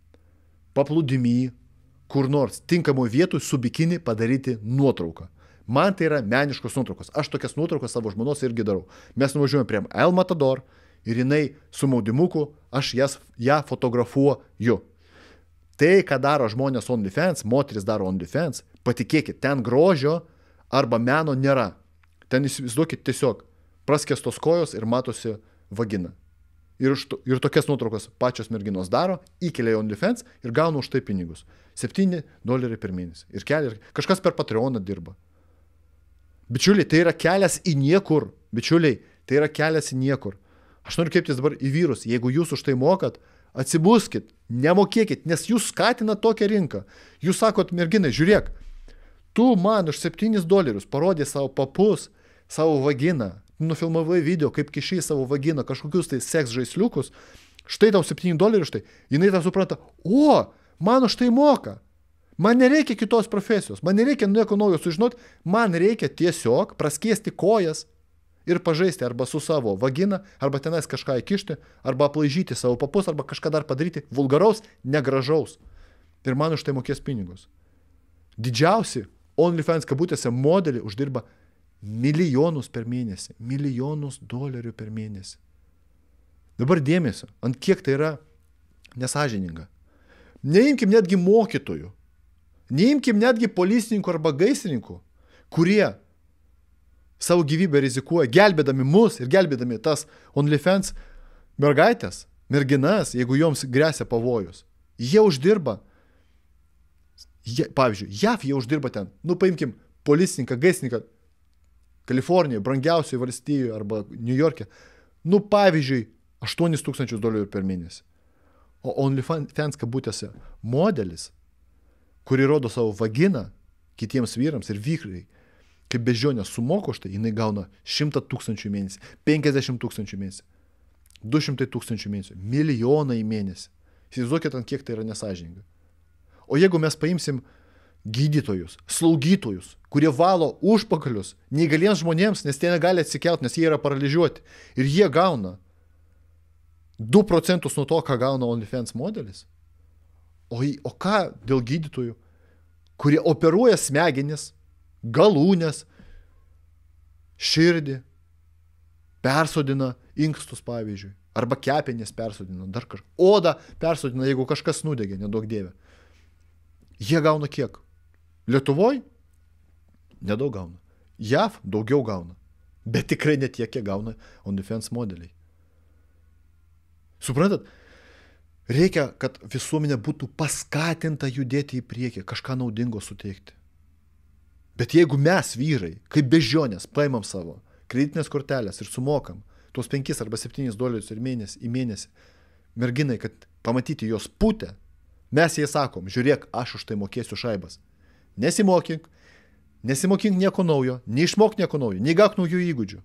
paplūdimy, kur nors tinkamoj vietoj su bikini padaryti nuotrauką. Man tai yra meniškos nuotraukos. Aš tokias nuotraukas savo žmonos irgi darau. Mes nuvažiuojam prie El Matador ir jinai su maudimuku, aš jas, ją fotografuoju. Tai, ką daro žmonės OnlyFans, moteris daro OnlyFans, patikėkit, ten grožio arba meno nėra. Ten įsivaizduokit tiesiog praskestos kojos ir matosi vagina. Ir, ir tokias nuotraukas pačios merginos daro, įkelia į OnlyFans ir gauna už tai pinigus. septyni doleriai per mėnesį. Ir kelia, kažkas per Patreoną dirba. Bičiuliai, tai yra kelias į niekur. Bičiuliai, tai yra kelias į niekur. Aš noriu kreiptis dabar į vyrus. Jeigu jūs už tai mokat, atsibuskit, nemokėkit, nes jūs skatinat tokią rinką. Jūs sakot, merginai, žiūrėk, tu man už septynis dolerius parodė savo papus, savo vaginą, nufilmavai video, kaip kišiai savo vaginą, kažkokius tai seks žaisliukus, štai tau septyni dolerius štai. Jinai tą supranta, o, man už tai moka. Man nereikia kitos profesijos, man nereikia nieko naujo sužinoti, man reikia tiesiog praskiesti kojas ir pažaisti arba su savo vagina, arba tenais kažką įkišti, arba aplaižyti savo papus, arba kažką dar padaryti vulgaraus, negražaus. Ir man už tai mokės pinigus. Didžiausi OnlyFans kabutėse modeliai uždirba milijonus per mėnesį, milijonus dolerių per mėnesį. Dabar dėmesio, ant kiek tai yra nesąžininga. Neimkim netgi mokytojų. Neimkim netgi policininkų arba gaisrininkų, kurie savo gyvybę rizikuoja, gelbėdami mus ir gelbėdami tas OnlyFans mergaitės, merginas, jeigu joms gresia pavojus. Jie uždirba, jie, pavyzdžiui, J A V jie uždirba ten, nu paimkim policininką, gaisrininką Kalifornijoje, brangiausioje valstijoje arba New York'e, nu pavyzdžiui, aštuonis tūkstančius dolerių per mėnesį. O OnlyFans kabutėse modelis, kuri rodo savo vaginą kitiems vyrams ir vyrai, kaip bežionė sumoko štai, jinai gauna šimtą tūkstančių mėnesį, penkiasdešimt tūkstančių mėnesį, du šimtai tūkstančių mėnesį, milijoną į mėnesį. Įsivaizduokit, ant kiek tai yra nesąžininga. O jeigu mes paimsim gydytojus, slaugytojus, kurie valo užpakalius neįgaliems žmonėms, nes tie negali atsikelti, nes jie yra paralyžiuoti, ir jie gauna du procentus nuo to, ką gauna OnlyFans modelis. O, o ką dėl gydytojų, kurie operuoja smegenis, galūnes, širdį, persodina inkstus, pavyzdžiui, arba kepenės persodina, dar kažką, odą persodina, jeigu kažkas nudegė, nedaug dievė. Jie gauna kiek? Lietuvoj? Nedaug gauna. J A V daugiau gauna. Bet tikrai ne tiek, kiek gauna OnlyFans modeliai. Suprantat? Reikia, kad visuomenė būtų paskatinta judėti į priekį, kažką naudingo suteikti. Bet jeigu mes, vyrai, kaip bežionės, paimam savo kreditinės kortelės ir sumokam tuos penkis arba septynis dolerius ir mėnesį, į mėnesį merginai, kad pamatyti jos putę, mes jai sakom, žiūrėk, aš už tai mokėsiu šaibas. Nesimokink, nesimokink nieko naujo, neišmok nieko naujo, neįgauk naujų įgūdžių.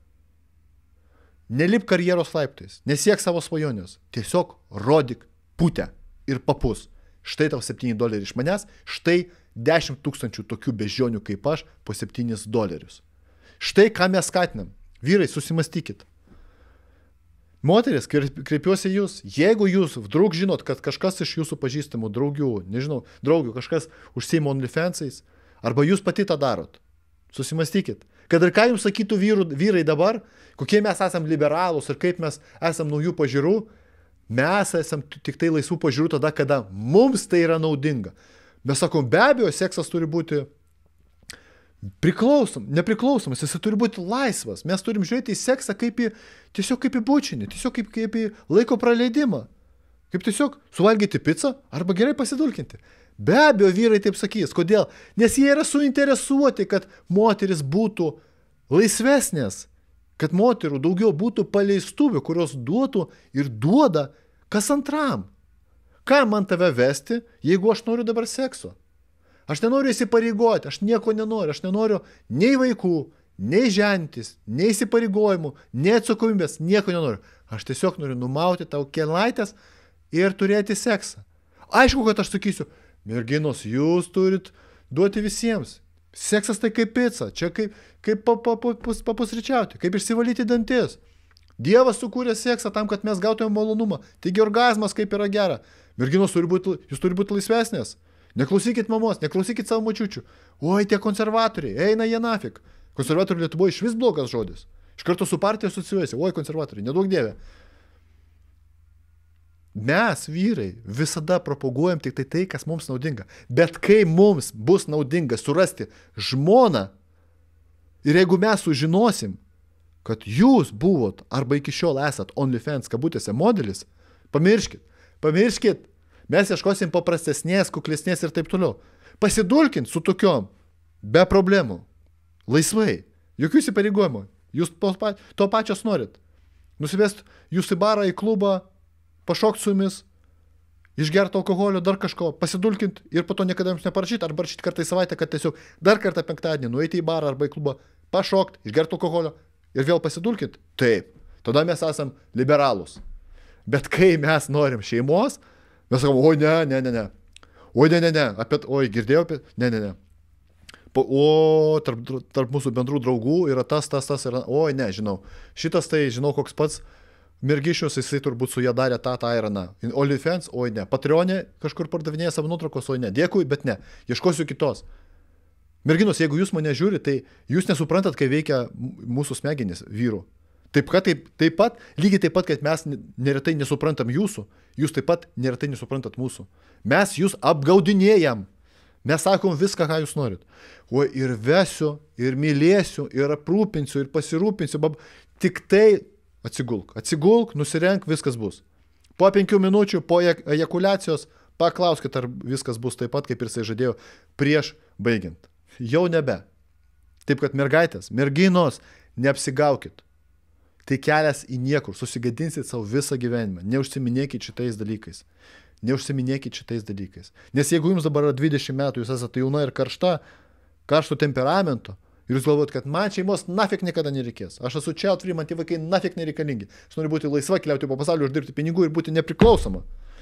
Nelip karjeros laiptais, nesiek savo svajonės, tiesiog rodyk putę ir papus. štai tau septyni doleriai iš manęs, štai dešimt tūkstančių tokių beždžionių kaip aš po septynis dolerius. Štai ką mes skatinam. Vyrai, susimastykit. Moteris, kreipiuosi jūs, jeigu jūs draug žinot, kad kažkas iš jūsų pažįstamų draugių, nežinau, draugių, kažkas užsiima OnlyFansais, arba jūs pati tą darot, susimastykit. Kad ir ką jums sakytų vyrų, vyrai dabar, kokie mes esam liberalūs ir kaip mes esam naujų pažiūrų, mes esam tik tai laisvų pažiūrų tada, kada mums tai yra naudinga. Mes sakom, be abejo, seksas turi būti priklausom, nepriklausomas, jis turi būti laisvas. Mes turim žiūrėti į seksą kaip į, tiesiog kaip į bučinį, tiesiog kaip, kaip į laiko praleidimą. Kaip tiesiog suvalgyti pizzą arba gerai pasidulkinti. Be abejo, vyrai taip sakys. Kodėl? Nes jie yra suinteresuoti, kad moteris būtų laisvesnės, kad moterų daugiau būtų paleistuvių, kurios duotų ir duoda kas antram. Ką man tave vesti, jeigu aš noriu dabar sekso? Aš nenoriu įsipareigoti, aš nieko nenoriu, aš nenoriu nei vaikų, nei žentis, nei įsipareigojimų, nei atsakomybės, nieko nenoriu. Aš tiesiog noriu numauti tau kelnaitės ir turėti seksą. Aišku, kad aš sakysiu, merginos, jūs turit duoti visiems. Seksas tai kaip pica, čia kaip, kaip papusryčiauti, kaip išsivalyti dantis. Dievas sukūrė seksą tam, kad mes gautume malonumą. Taigi orgazmas kaip yra gera. Merginos, turi būti, jūs turi būti laisvesnės. Neklausykit mamos, neklausykit savo močiučių. Oi, tie konservatoriai, eina jie nafik. Konservatoriai Lietuvoje iš vis blogas žodis. Iš karto su partija asocijuojasi. Oi, konservatoriai, nedaug dievė. Mes, vyrai, visada propaguojam tik tai tai, kas mums naudinga. Bet kai mums bus naudinga surasti žmoną, ir jeigu mes sužinosim, kad jūs buvot arba iki šiol esat OnlyFans kabutėse modelis, pamirškit, pamirškit. Mes ieškosim paprastesnės, kuklesnės ir taip toliau. Pasidulkint su tokiom, be problemų, laisvai, jokių įsipareigojimų. Jūs to pačios norit. Nusivest jūs į barą, į klubą, pašokt su jumis, išgerti alkoholio, dar kažko, pasidulkint ir po to niekada jums neparašyti, arba rašyti kartą į savaitę, kad tiesiog dar kartą penktadienį nueiti į barą arba į klubą, pašokt, išgerti alkoholio ir vėl pasidulkint. Taip, tada mes esam liberalūs. Bet kai mes norim šeimos, mes sakom, oi, ne, ne, ne, ne. Oi, ne, ne, ne. Apie, oi, girdėjau apie... Ne, ne, ne. Po, o, tarp, tarp mūsų bendrų draugų yra tas, tas, tas. Yra, oi, ne, žinau. Šitas tai, žinau, koks pats mergišius, jisai turbūt su ją darė tą, tą ir aną. OnlyFans, oi, ne. Patreonė kažkur pardavinėja savo nuotraukos, oi, ne. Dėkui, bet ne. Ieškosiu kitos. Merginos, jeigu jūs mane žiūri, tai jūs nesuprantat, kai veikia mūsų smegenys vyrų. Taip, kad taip, taip pat, lygiai taip pat, kad mes neretai nesuprantam jūsų, jūs taip pat neretai nesuprantat mūsų. Mes jūs apgaudinėjam. Mes sakom viską, ką jūs norit. O ir vesiu, ir mylėsiu, ir aprūpinsiu, ir pasirūpinsiu. Bab... Tik tai atsigulk. Atsigulk, nusirenk, viskas bus. Po penkių minučių, po ejakuliacijos, paklauskit, ar viskas bus taip pat, kaip ir jisai žadėjo prieš baigiant. Jau nebe. Taip, kad mergaitės, merginos, neapsigaukit. Tai kelias į niekur, susigadinsit savo visą gyvenimą, neužsiminėkit šitais dalykais, neužsiminėkit šitais dalykais. Nes jeigu jums dabar yra dvidešimt metų, jūs esate jauna ir karšta, karšto temperamento, ir jūs galvojat, kad man šeimos nafik niekada nereikės, aš esu child free, man tie vaikai nafik nereikalingi, aš noriu būti laisva, keliauti po pasaulį, uždirbti pinigų ir būti nepriklausoma.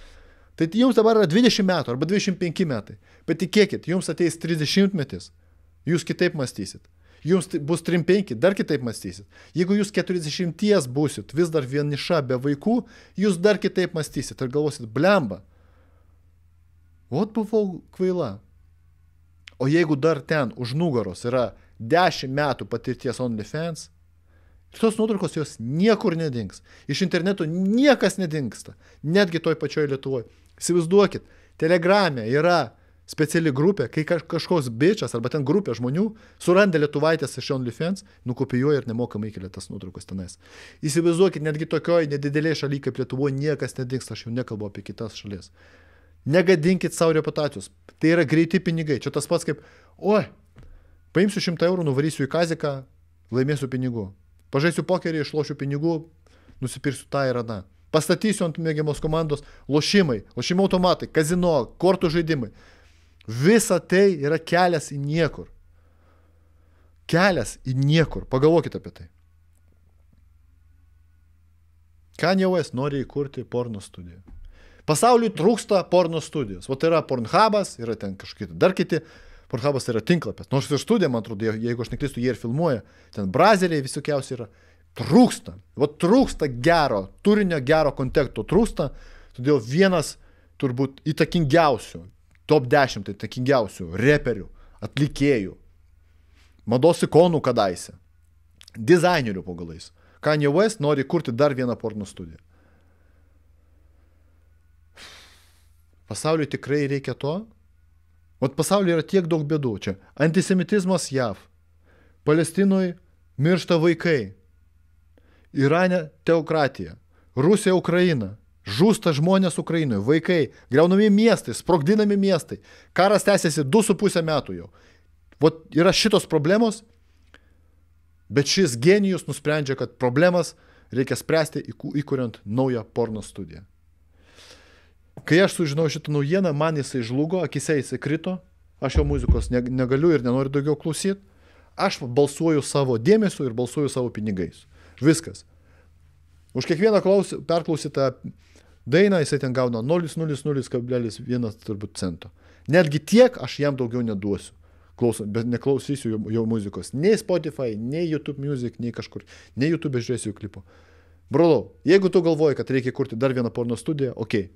Tai jums dabar yra dvidešimt metų arba dvidešimt penki metai, bet tikėkit, jums ateis trisdešimt metis, jūs kitaip mąstysit. Jums bus trim penki, dar kitaip mąstysit. Jeigu jūs keturiasdešimties būsit vis dar vieniša be vaikų, jūs dar kitaip mąstysit ir galvosit, blemba. Ot buvau kvaila. O jeigu dar ten už nugaros yra dešimt metų patirties OnlyFans, tos nuotraukos jos niekur nedings. Iš interneto niekas nedingsta. Netgi toj pačioj Lietuvoje. Įsivaizduokit, Telegrame yra speciali grupė, kai kažkoks bičas arba ten grupė žmonių suranda lietuvaitės iš OnlyFans, nukopijuoja ir nemokamai įkelia tas nuotraukos tenais. Įsivaizduokit, netgi tokioj nedidelėje šalyje kaip Lietuvoje niekas nedingsta, aš jau nekalbu apie kitas šalis. Negadinkit savo reputacijos. Tai yra greiti pinigai. Čia tas pats kaip, oi, paimsiu šimtą eurų, nuvarysiu į kaziką, laimėsiu pinigų. Pažaisiu pokerį, išlošiu pinigų, nusipirsiu tą ir aną. Pastatysiu ant mėgiamos komandos lošimai, lošimo automatai, kazino, kortų žaidimai. Visa tai yra kelias į niekur. Kelias į niekur. Pagalvokit apie tai. Kanye West nori įkurti porno studiją. Pasauliui trūksta porno studijos. O tai yra Pornhubas, yra ten kažkokie dar kiti. Pornhubas tai yra tinklapės. Nors ir studija, man atrodo, jeigu aš neklystu, jie ir filmuoja. Ten brazeriai visokiausi yra. Trūksta. O trūksta gero, turinio gero konteksto. Trūksta. Todėl vienas turbūt įtakingiausių, top dešimt įtakingiausių reperių, atlikėjų, mados ikonų kadaise, dizainerių po galais. Kanye West nori kurti dar vieną porno studiją. Pasauliui tikrai reikia to? O pasaulyje yra tiek daug bėdų. Čia antisemitizmas J A V. Palestinoje miršta vaikai. Irane teokratija. Rusija Ukraina. Žūsta žmonės Ukrainoje. Vaikai. Griaunami miestai. Sprogdinami miestai. Karas tęsiasi du su pusę metų jau. Vot yra šitos problemos. Bet šis genijus nusprendžia, kad problemas reikia spręsti įkuriant naują porno studiją. Kai aš sužinau šitą naujieną, man jisai žlugo, akise jisai krito, aš jo muzikos negaliu ir nenoriu daugiau klausyti, aš balsuoju savo dėmesiu ir balsuoju savo pinigais. Viskas. Už kiekvieną klaus, perklausytą dainą jisai ten gauna nulis kablelis nulis nulis kablelis vienas turbūt cento. Netgi tiek aš jam daugiau neduosiu. Klausom, bet neklausysiu jo, jo muzikos. Nei Spotify, nei YouTube Music, nei kažkur. Nei YouTube žiūrėsiu jų klipų. Brolau, jeigu tu galvoji, kad reikia kurti dar vieną porno studiją, okei. Okay.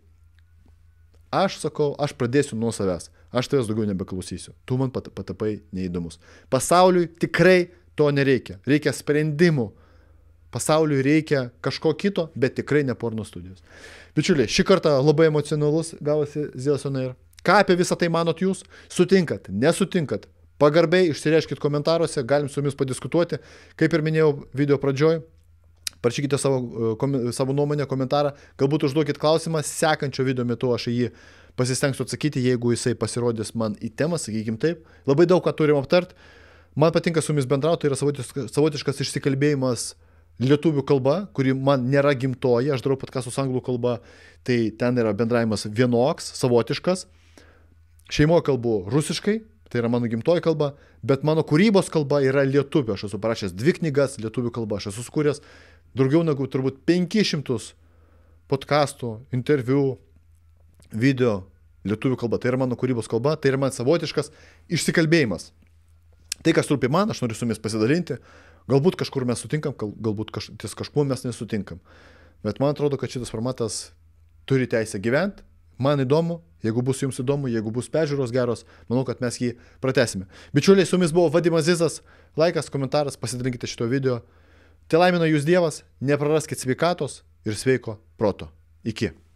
Aš sakau, aš pradėsiu nuo savęs. Aš tavęs daugiau nebeklausysiu. Tu man pat, patapai neįdomus. Pasauliui tikrai to nereikia. Reikia sprendimų. Pasauliui reikia kažko kito, bet tikrai ne porno studijos. Bičiuliai, šį kartą labai emocionalus gavosi Zeus on Air. Ką apie visą tai manot jūs? Sutinkat, nesutinkat? Pagarbiai išsireiškit komentaruose, galim su jumis padiskutuoti. Kaip ir minėjau video pradžioj, parašykite savo, kom, savo nuomonę, komentarą, galbūt užduokit klausimą, sekančio video metu aš į jį pasistengsiu atsakyti, jeigu jisai pasirodys man į temą, sakykim taip. Labai daug ką turim aptart. Man patinka su jumis bendrauti, tai yra savotiškas, savotiškas išsikalbėjimas lietuvių kalba, kuri man nėra gimtoji, aš darau podkastus anglų kalba, tai ten yra bendravimas vienoks, savotiškas. Šeimoje kalbu rusiškai, tai yra mano gimtoji kalba, bet mano kūrybos kalba yra lietuvių. Aš esu parašęs dvi knygas lietuvių kalba, aš esu sukūręs daugiau negu turbūt penkis šimtus podkastų, interviu, video lietuvių kalba. Tai yra mano kūrybos kalba, tai yra man savotiškas išsikalbėjimas. Tai, kas rūpi man, aš noriu su jumis pasidalinti. Galbūt kažkur mes sutinkam, galbūt kaž, ties kažkuo mes nesutinkam. Bet man atrodo, kad šitas formatas turi teisę gyventi. Man įdomu, jeigu bus jums įdomu, jeigu bus peržiūros geros, manau, kad mes jį pratęsime. Bičiuliai, su jumis buvo Vadimas Zizas, laikas, komentaras, pasidalinkite šito video. Te laimina jūs Dievas, nepraraskit sveikatos ir sveiko proto. Iki.